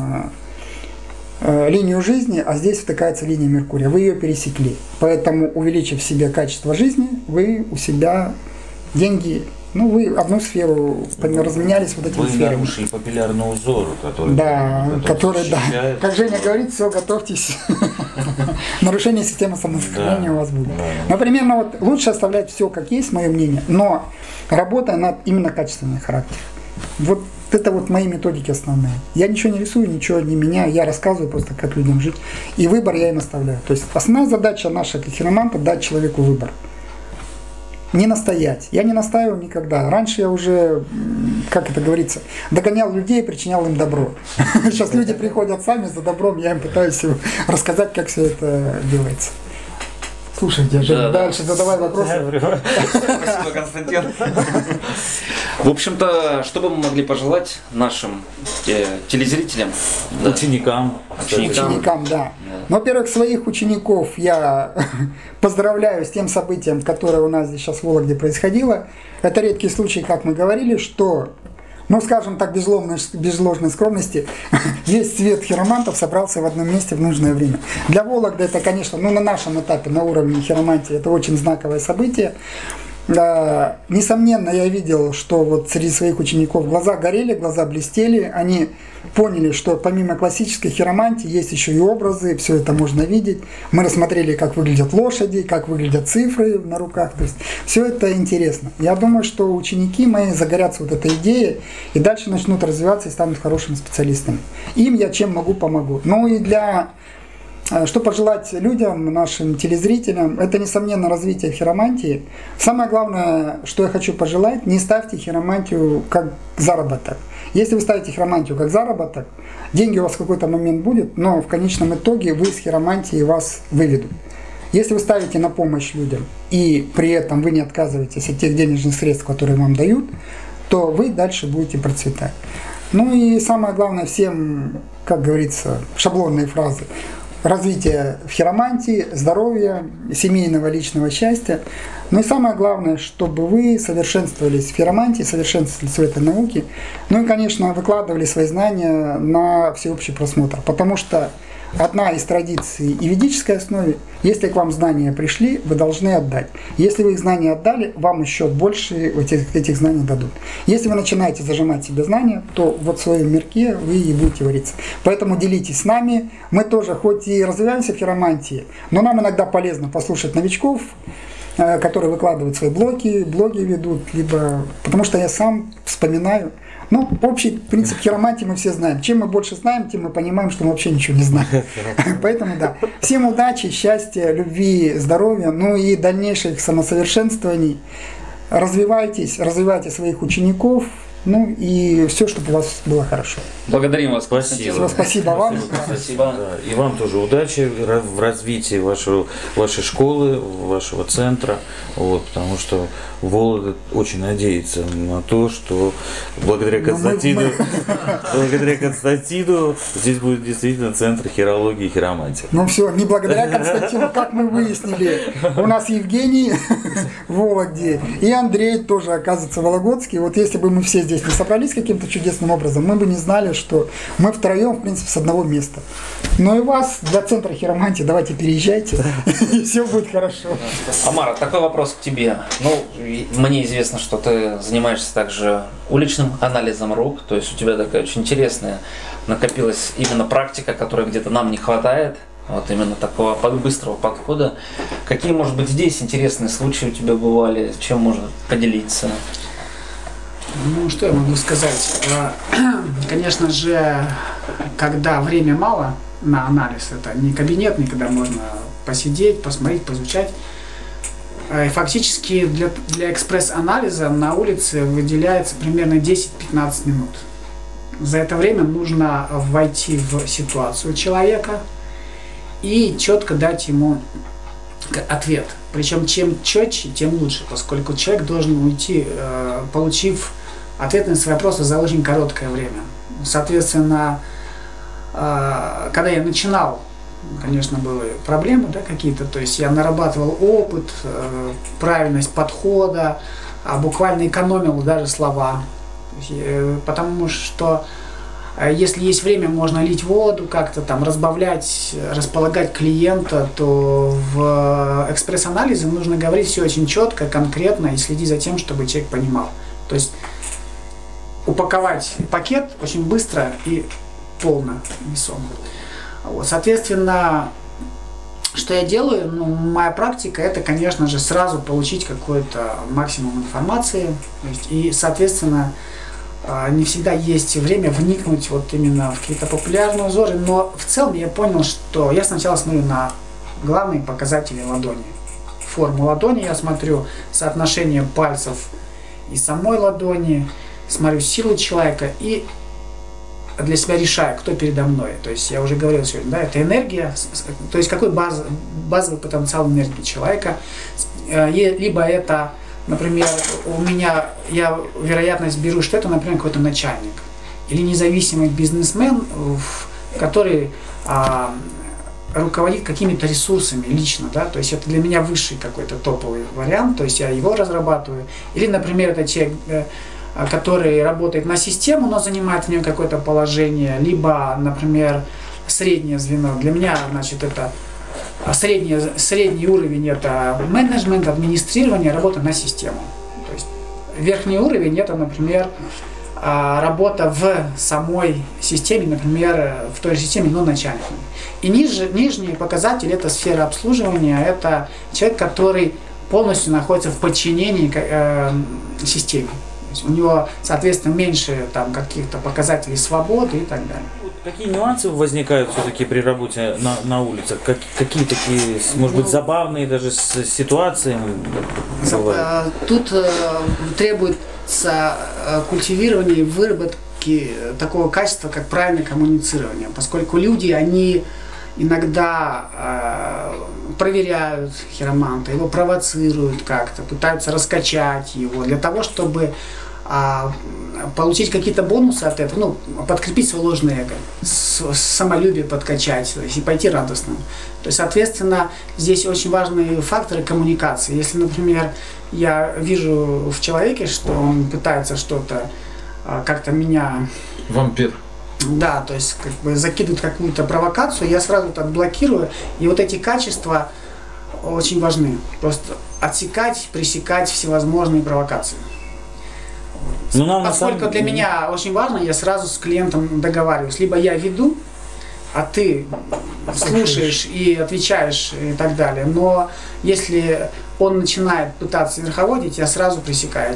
линию жизни, а здесь втыкается линия Меркурия. Вы ее пересекли. Поэтому, увеличив себе качество жизни, вы у себя деньги, вы одну сферу разменялись вот этими сферами. Вы нарушили папиллярный узор, который... Да, который, да. Как Женя говорит, все, готовьтесь. Нарушение системы самосохранения у вас будет. Например, лучше оставлять все как есть, мое мнение, но работая над именно качественным характером. Вот это вот мои методики основные. Я ничего не рисую, ничего не меняю, я рассказываю просто, как людям жить. И выбор я им оставляю. То есть основная задача наша, как хироманта, дать человеку выбор. Не настоять. Я не настаиваю никогда. Раньше я уже, как это говорится, догонял людей и причинял им добро. Сейчас люди приходят сами за добром, я им пытаюсь рассказать, как все это делается. Слушайте, дальше задавай вопросы. Спасибо, Константин. В общем-то, что бы мы могли пожелать нашим телезрителям? Ученикам. Ученикам, да. Ну, во-первых, своих учеников я поздравляю с тем событием, которое у нас здесь сейчас в Вологде происходило. Это редкий случай, как мы говорили, что, ну, скажем так, без ложной скромности, весь цвет хиромантов собрался в одном месте в нужное время. Для Вологды это, конечно, ну, на нашем этапе, на уровне хиромантии, это очень знаковое событие. Несомненно, я видел, что вот среди своих учеников глаза горели, глаза блестели, они поняли, что помимо классической хиромантии есть еще и образы, все это можно видеть. Мы рассмотрели, как выглядят лошади, как выглядят цифры на руках, то есть все это интересно. Я думаю, что ученики мои загорятся вот этой идеей и дальше начнут развиваться и станут хорошими специалистами. Им я чем могу, помогу. Ну и что пожелать людям, нашим телезрителям, это, несомненно, развитие хиромантии. Самое главное, что я хочу пожелать, не ставьте хиромантию как заработок. Если вы ставите хиромантию как заработок, деньги у вас в какой-то момент будут, но в конечном итоге вы с хиромантии вас выведут. Если вы ставите на помощь людям, и при этом вы не отказываетесь от тех денежных средств, которые вам дают, то вы дальше будете процветать. Ну и самое главное всем, как говорится, шаблонные фразы. Развитие в хиромантии, здоровья, семейного, личного счастья. Ну и самое главное, чтобы вы совершенствовались в хиромантии, совершенствовались в этой науке. Ну и, конечно, выкладывали свои знания на всеобщий просмотр. Потому что одна из традиций и ведической основе, если к вам знания пришли, вы должны отдать. Если вы их знания отдали, вам еще больше этих знаний дадут. Если вы начинаете зажимать себе знания, то вот в своем мирке вы и будете вариться. Поэтому делитесь с нами. Мы тоже, хоть и развиваемся в хиромантии, но нам иногда полезно послушать новичков, которые выкладывают свои блоги ведут, либо потому что я сам вспоминаю. Ну, общий принцип хиромантии мы все знаем. Чем мы больше знаем, тем мы понимаем, что мы вообще ничего не знаем. Поэтому да. Всем удачи, счастья, любви, здоровья, ну и дальнейших самосовершенствований. Развивайтесь, развивайте своих учеников. Ну и все, чтобы у вас было хорошо. Благодарим вас. Спасибо. Спасибо вам. Спасибо. Да, и вам тоже удачи в развитии вашей школы, вашего центра. Вот, потому что Вологда очень надеется на то, что благодаря Константину здесь будет действительно центр хирологии и хиромантии. Ну все, не благодаря Константину, как мы выяснили. У нас Евгений в Вологде и Андрей тоже, оказывается, вологодский. Вот если бы мы все здесь не собрались каким-то чудесным образом, мы бы не знали, что мы втроем, в принципе, с одного места. Но и вас для центра хиромантии давайте переезжайте, и все будет хорошо. Амара, такой вопрос к тебе. Ну, мне известно, что ты занимаешься также уличным анализом рук, то есть у тебя такая очень интересная накопилась именно практика, которой где-то нам не хватает. Вот именно такого быстрого подхода. Какие, может быть, здесь интересные случаи у тебя бывали, чем можно поделиться? Ну, что я могу сказать? Конечно же, когда время мало на анализ, это не кабинетный, когда можно посидеть, посмотреть, поизучать. И фактически для экспресс-анализа на улице выделяется примерно 10-15 минут. За это время нужно войти в ситуацию человека и четко дать ему ответ. Причем чем четче, тем лучше, поскольку человек должен уйти, получив ответ на свои вопросы за очень короткое время. Соответственно, когда я начинал, конечно, были проблемы, да, какие-то, то есть я нарабатывал опыт, правильность подхода, буквально экономил даже слова. Потому что если есть время, можно лить воду, как-то там разбавлять, располагать клиента, то в экспресс-анализе нужно говорить все очень четко, конкретно и следить за тем, чтобы человек понимал. То есть упаковать пакет очень быстро и полно, весомо. Вот, соответственно, что я делаю? Ну, моя практика это, конечно же, сразу получить какой-то максимум информации. То есть, и, соответственно, не всегда есть время вникнуть вот именно в какие-то популярные узоры, но в целом я понял, что я сначала смотрю на главные показатели ладони. Форму ладони я смотрю, соотношение пальцев и самой ладони, смотрю силу человека и для себя решаю, кто передо мной. То есть я уже говорил сегодня, да, это энергия, то есть какой базовый потенциал энергии человека. Либо это, например, у меня, я вероятность беру, что это, например, какой-то начальник. Или независимый бизнесмен, который руководит какими-то ресурсами лично, да, то есть это для меня высший какой-то топовый вариант, то есть я его разрабатываю. Или, например, это человек, который работает на систему, но занимает в ней какое-то положение, либо, например, среднее звено. Для меня, значит, это средний уровень – это менеджмент, администрирование, работа на систему. То есть верхний уровень – это, например, работа в самой системе, например, в той же системе, но начальником. И нижний показатель – это сфера обслуживания, это человек, который полностью находится в подчинении системе. У него, соответственно, меньше там каких-то показателей свободы и так далее. Какие нюансы возникают все-таки при работе на улицах? Какие такие, может быть, забавные даже ситуации бывают? Тут требуется культивирование и выработки такого качества, как правильное коммуницирование, поскольку люди, они иногда проверяют хироманта, его провоцируют как-то, пытаются раскачать его для того, чтобы получить какие-то бонусы от этого, ну, подкрепить свое ложное эго, самолюбие подкачать, то есть, и пойти радостным. То есть, соответственно, здесь очень важные факторы коммуникации. Если, например, я вижу в человеке, что он пытается что-то как-то меня... Вампир. Да, то есть как бы закидывают какую-то провокацию, я сразу так блокирую. И вот эти качества очень важны. Просто отсекать, пресекать всевозможные провокации. Поскольку для меня очень важно, я сразу с клиентом договариваюсь. Либо я веду, а ты слушаешь и отвечаешь и так далее. Но если он начинает пытаться верховодить, я сразу пресекаю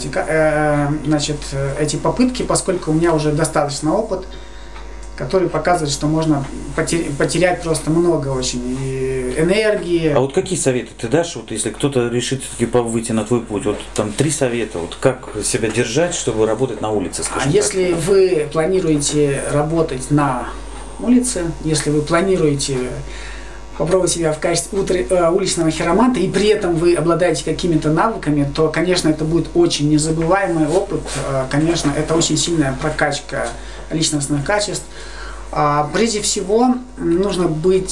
эти попытки, поскольку у меня уже достаточно опыт, который показывает, что можно потерять просто много очень и энергии. А вот какие советы ты дашь, вот если кто-то решит все-таки выйти на твой путь? Вот там 3 совета, вот как себя держать, чтобы работать на улице, скажем так. Если вы планируете работать на улице, если вы планируете попробовать себя в качестве уличного хироманта, и при этом вы обладаете какими-то навыками, то, конечно, это будет очень незабываемый опыт, конечно, это очень сильная прокачка личностных качеств. Прежде всего, нужно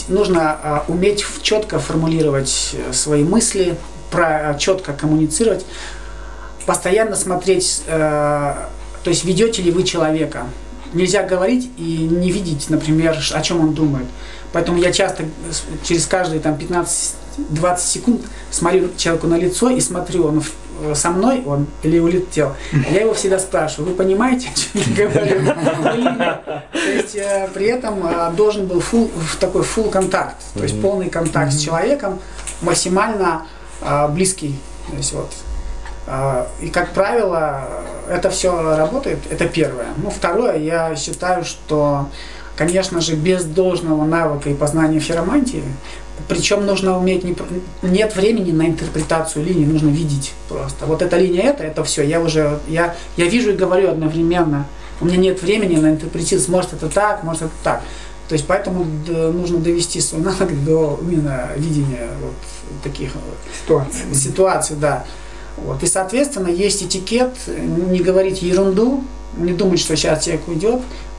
уметь четко формулировать свои мысли, четко коммуницировать, постоянно смотреть, то есть ведете ли вы человека. Нельзя говорить и не видеть, например, о чем он думает. Поэтому я часто через каждые 15-20 секунд смотрю человеку на лицо и смотрю, он со мной он или улетел. Я его всегда спрашиваю, вы понимаете, о чем я говорю? То есть при этом должен был такой full контакт, то есть полный контакт с человеком, максимально близкий. То есть, вот. И, как правило, это все работает, это первое. Ну, второе, я считаю, что, конечно же, без должного навыка и познания хиромантии, причем нужно уметь, нет времени на интерпретацию линии, нужно видеть просто. Вот эта линия, это все, я вижу и говорю одновременно. У меня нет времени на интерпретацию, может это так, может это так. То есть поэтому нужно довести свой навык до именно видения вот таких ситуаций, да. Вот. И, соответственно, есть этикет, не говорить ерунду, не думать, что сейчас человек уйдет.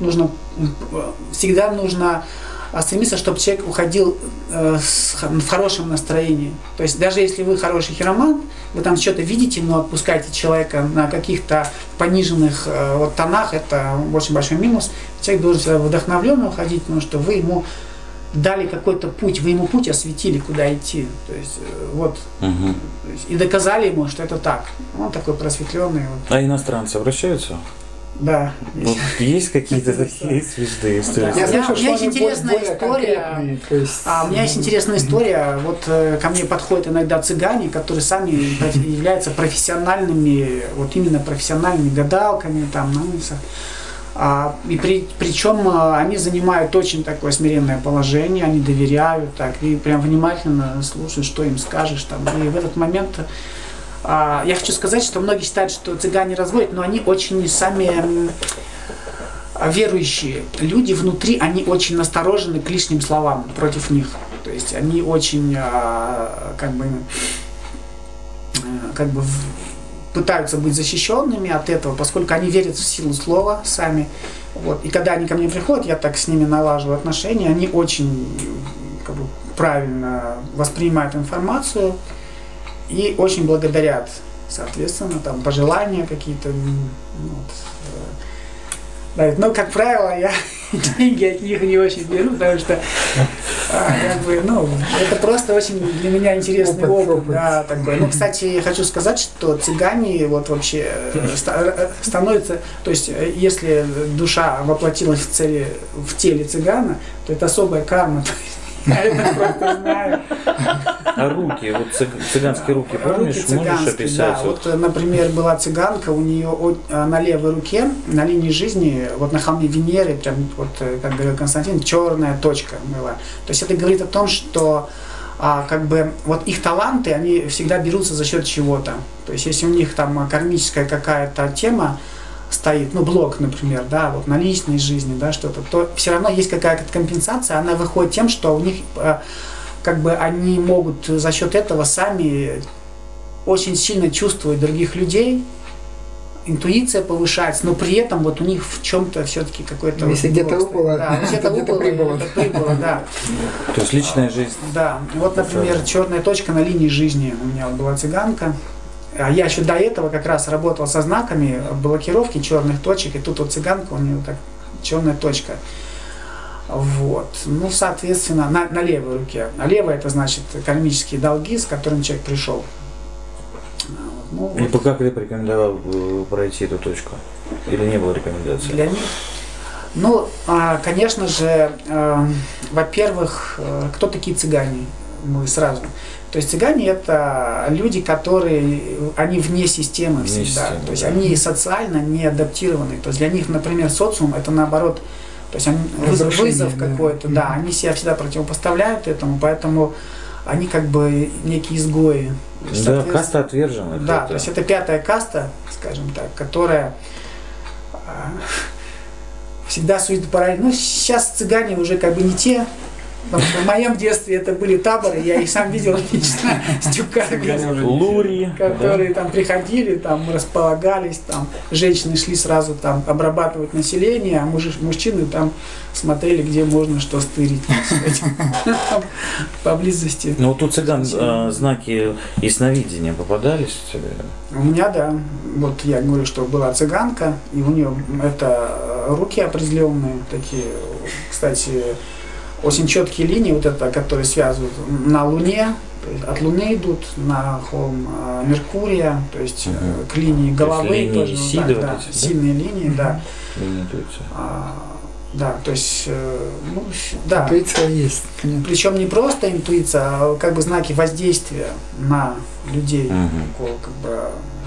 Всегда нужно стремиться, чтобы человек уходил в хорошем настроении. То есть даже если вы хороший хиромант, вы там что-то видите, но отпускаете человека на каких-то пониженных тонах, это очень большой минус. Человек должен всегда вдохновленно уходить, потому что вы ему дали какой-то путь, вы ему путь осветили, куда идти. То есть, вот. И доказали ему, что это так. Он такой просветленный. Вот. А иностранцы обращаются? Да. Вот есть какие-то такие смешные истории? У меня есть интересная история. У меня есть интересная история. Вот ко мне подходят иногда цыгане, которые сами являются профессиональными, вот именно профессиональными гадалками там на улицах. И причем они занимают очень такое смиренное положение, они доверяют так, и прям внимательно слушают, что им скажешь. Там. И в этот момент я хочу сказать, что многие считают, что цыгане разводят, но они очень сами верующие люди внутри, они очень насторожены к лишним словам против них. То есть они очень как бы пытаются быть защищенными от этого, поскольку они верят в силу слова сами. Вот. И когда они ко мне приходят, я так с ними налаживаю отношения, они очень как бы правильно воспринимают информацию и очень благодарят, соответственно, там пожелания какие-то. Вот. Но, как правило, я деньги от них не очень беру, потому что это просто очень для меня интересный опыт. Да, такой. Ну, кстати, хочу сказать, что цыгане вот вообще становятся, то есть если душа воплотилась в теле цыгана, то это особая карма. Я это просто знаю. А руки, вот цыганские руки, помнишь, можешь описать? Да, вот, например, была цыганка, у нее на левой руке, на линии жизни, вот на холме Венеры, прям вот, как говорил Константин, черная точка была. То есть это говорит о том, что как бы вот их таланты, они всегда берутся за счет чего-то. То есть если у них там кармическая какая-то тема стоит, ну, блок, например, да, вот на личной жизни, да, что-то, то все равно есть какая-то компенсация, она выходит тем, что у них как бы они могут за счет этого сами очень сильно чувствовать других людей, интуиция повышается, но при этом вот у них в чем-то все-таки какой-то... Если где-то убыло, да, где-то прибыло, да. То есть личная жизнь. Да, вот, например, черная точка на линии жизни у меня была цыганка. Я еще до этого как раз работал со знаками блокировки черных точек, и тут вот цыганка, у нее так черная точка. Вот. Ну, соответственно, на левой руке. А левая — это значит кармические долги, с которыми человек пришел. Ну, и вот. Как ты порекомендовал пройти эту точку? Или не было рекомендаций? Для них? Ну, конечно же, во-первых, кто такие цыгане? Мы сразу. То есть цыгане — это люди, которые, они вне системы всегда. То есть они социально не адаптированы. То есть для них, например, социум — это наоборот, то есть они, вызов какой-то, да, они себя всегда противопоставляют этому, поэтому они как бы некие изгои. Да, каста отвержена. Да, то есть это пятая каста, скажем так, которая всегда судит по району. Ну, сейчас цыгане уже как бы не те. Потому что в моем детстве это были таборы, я их сам видел лично с тюками, лури, которые там приходили, там располагались, там женщины шли сразу там обрабатывать население, а мужчины там смотрели, где можно что стырить поблизости. Ну вот у цыган знаки ясновидения попадались в тебе? У меня, да. Вот я говорю, что была цыганка, и у нее это руки определенные такие, кстати, очень четкие линии, вот это, которые связывают на Луне, то есть от Луны идут на холм Меркурия, то есть к линии головы, линии тоже, Исиды, да, вот эти, сильные линии, да. Да, то есть, ну, да. Интуиция есть. Причем не просто интуиция, а как бы знаки воздействия на людей. Как бы,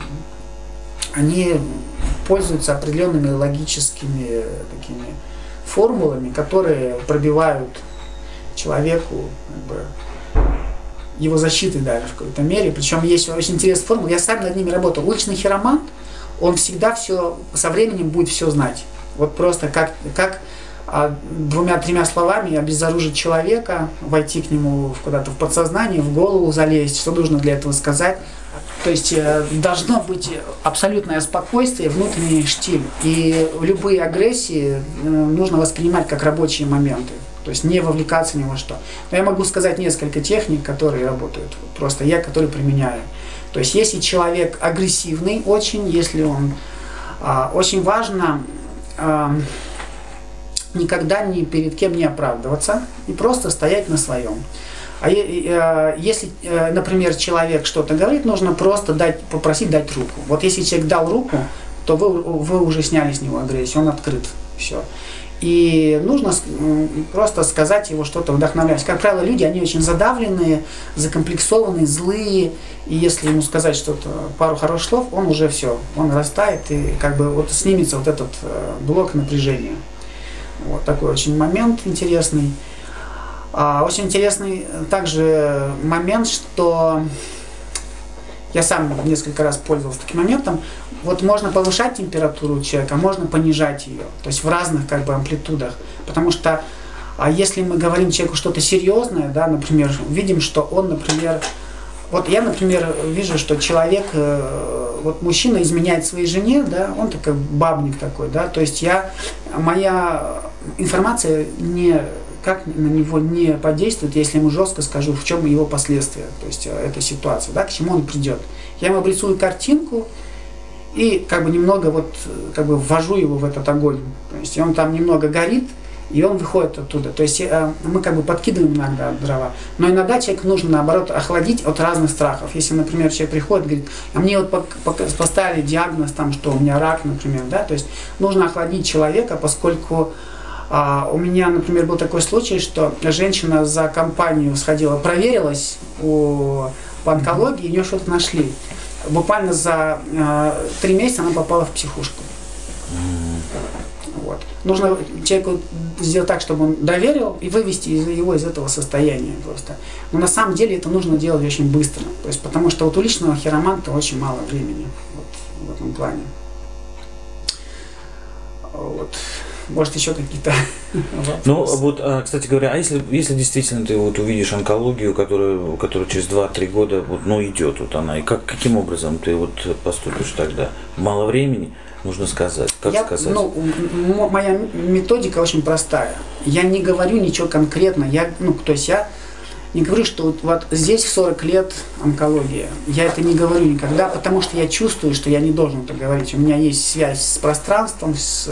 они пользуются определенными логическими такими формулами, которые пробивают человеку как бы его защиты даже в какой-то мере. Причем есть очень интересная формула. Я сам над ними работал. Уличный хиромант, он всегда все со временем будет все знать. Вот просто как двумя-тремя словами обезоружить человека, войти к нему куда-то в подсознание, в голову залезть, что нужно для этого сказать. То есть должно быть абсолютное спокойствие, внутренний штиль. И любые агрессии нужно воспринимать как рабочие моменты. То есть не вовлекаться ни во что. Но я могу сказать несколько техник, которые работают. Просто я, которые применяю. То есть если человек агрессивный очень, если он... Очень важно никогда ни перед кем не оправдываться и просто стоять на своем. А если, например, человек что-то говорит, нужно просто попросить дать руку. Вот если человек дал руку, то вы уже сняли с него агрессию, он открыт. Все. И нужно просто сказать его что-то вдохновляющее. Как правило, люди, они очень задавленные, закомплексованные, злые. И если ему сказать что-то, пару хороших слов, он уже все, он растает и как бы вот снимется вот этот блок напряжения. Вот такой очень момент интересный. Очень интересный также момент, что я сам несколько раз пользовался таким моментом, вот можно повышать температуру человека, а можно понижать ее, то есть в разных как бы амплитудах, потому что если мы говорим человеку что-то серьезное, да, например, видим, что он, например, вот я, например, вижу, что человек, вот мужчина изменяет своей жене, да, он такой бабник такой, да, то есть моя информация никак на него не подействует, если ему жестко скажу, в чем его последствия, то есть этой ситуации, да, к чему он придет. Я ему обрисую картинку и как бы немного вот как бы ввожу его в этот огонь, то есть он там немного горит, и он выходит оттуда. То есть мы как бы подкидываем иногда дрова. Но иногда человеку нужно, наоборот, охладить от разных страхов. Если, например, человек приходит и говорит, а мне вот поставили диагноз, там, что у меня рак, например, да, то есть нужно охладить человека, поскольку у меня, например, был такой случай, что женщина за компанию сходила, проверилась по онкологии, и у нее что-то нашли. Буквально за 3 месяца она попала в психушку. Вот. Нужно человеку сделать так, чтобы он доверил и вывести его из этого состояния просто. Но на самом деле это нужно делать очень быстро. То есть, потому что вот у личного хироманта очень мало времени вот, в этом плане. Вот. Может, еще какие-то вопросы? Ну, вот, кстати говоря, а если действительно ты вот увидишь онкологию, которая через 2-3 года вот, ну, идет вот она, и каким образом ты вот поступишь тогда? Мало времени? Нужно сказать. Как сказать? Ну, моя методика очень простая. Я не говорю ничего конкретно. То есть я не говорю, что вот здесь в 40 лет онкология. Я это не говорю никогда, потому что я чувствую, что я не должен это говорить. У меня есть связь с пространством,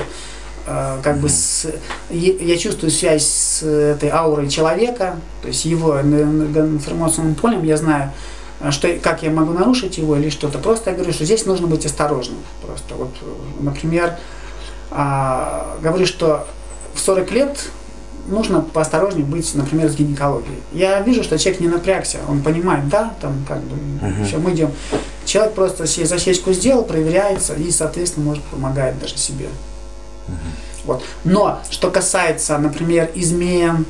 я чувствую связь с этой аурой человека, то есть его информационным полем, я знаю, как я могу нарушить его или что-то. Просто я говорю, что здесь нужно быть осторожным. Просто вот, например, говорю, что в 40 лет нужно поосторожнее быть, например, с гинекологией. Я вижу, что человек не напрягся, он понимает, да, там как бы, все, мы идем. Человек просто засечку сделал, проверяется и, соответственно, может помогает даже себе. Вот. Но что касается, например, измен,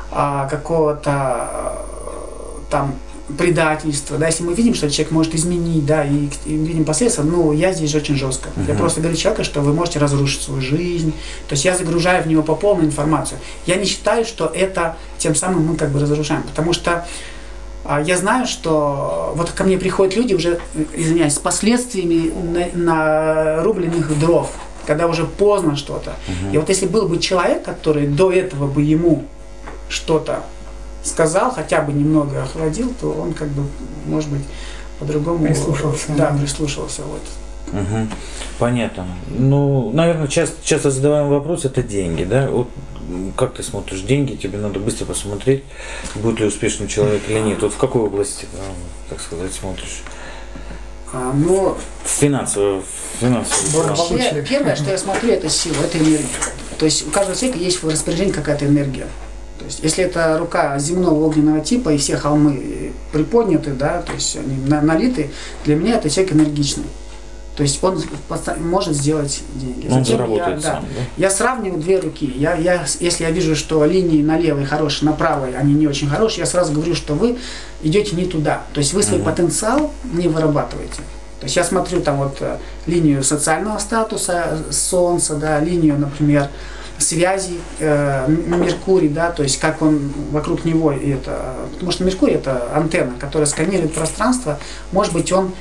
какого-то там предательства, да, если мы видим, что человек может изменить, да, и видим последствия, ну, я здесь очень жестко. Я просто говорю человеку, что вы можете разрушить свою жизнь. То есть я загружаю в него по полной информацию. Я не считаю, что это тем самым мы как бы разрушаем, потому что я знаю, что вот ко мне приходят люди уже, извиняюсь, с последствиями нарубленных дров, когда уже поздно что-то. И вот если был бы человек, который до этого бы ему что-то сказал, хотя бы немного охладил, то он как бы, может быть, по-другому прислушался. Да, прислушался. Вот. Понятно. Ну, наверное, часто задаваемый вопрос — это деньги, да? Вот как ты смотришь деньги, тебе надо быстро посмотреть, будет ли успешным человек или нет. Вот в какой области, так сказать, смотришь? Ну, финансово. Вообще, первое, что я смотрю, это сила, это энергия. То есть у каждого человека есть в распоряжении какая-то энергия. То есть, если это рука земного огненного типа и все холмы приподняты, да, то есть они налиты, для меня это человек энергичный. То есть он может сделать деньги. Он заработает сам, да? Я сравниваю 2 руки. Если я вижу, что линии на левой хорошие, на правой они не очень хорошие, я сразу говорю, что вы идете не туда. То есть вы свой потенциал не вырабатываете. То есть я смотрю там вот линию социального статуса Солнца, да, линию, например, связи Меркурий, да, то есть как он вокруг него это, потому что Меркурий — это антенна, которая сканирует пространство. Может быть, он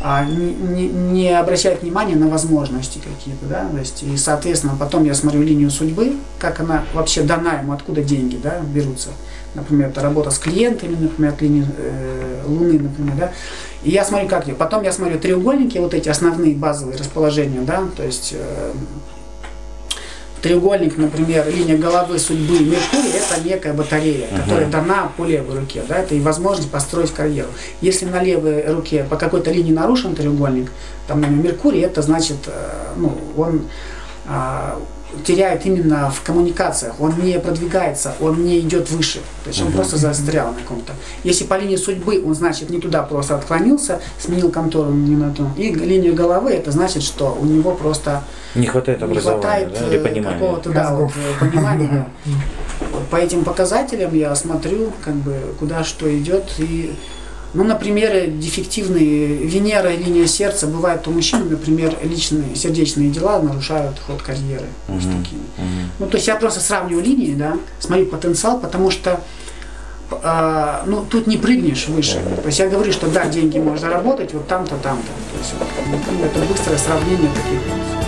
не обращает внимания на возможности какие-то, да, то есть, и, соответственно, потом я смотрю линию судьбы, как она вообще дана ему, откуда деньги, да, берутся. Например, это работа с клиентами, например, от линии Луны, например, да. И я смотрю, как. Потом я смотрю треугольники, вот эти основные базовые расположения, да, то есть треугольник, например, линия головы, судьбы, Меркурий — это некая батарея, которая дана по левой руке, да, это и возможность построить карьеру. Если на левой руке по какой-то линии нарушен треугольник, там, например, Меркурий, это значит, ну, он теряет именно в коммуникациях, он не продвигается, он не идет выше, то есть он просто застрял на каком-то. Если по линии судьбы, он, значит, не туда просто отклонился, сменил контору не на ту. И линию головы, это значит, что у него просто не хватает образования, да, или понимания. Какого-то, да, вот, понимания. Вот по этим показателям я смотрю, как бы, куда что идет, и Ну, например, дефективные Венера и линия сердца. Бывает у мужчин, например, личные сердечные дела нарушают ход карьеры. Ну, то есть я просто сравниваю линии, да, смотрю потенциал, потому что ну, тут не прыгнешь выше. То есть я говорю, что да, деньги можно заработать вот там-то, там-то. То есть это быстрое сравнение таких.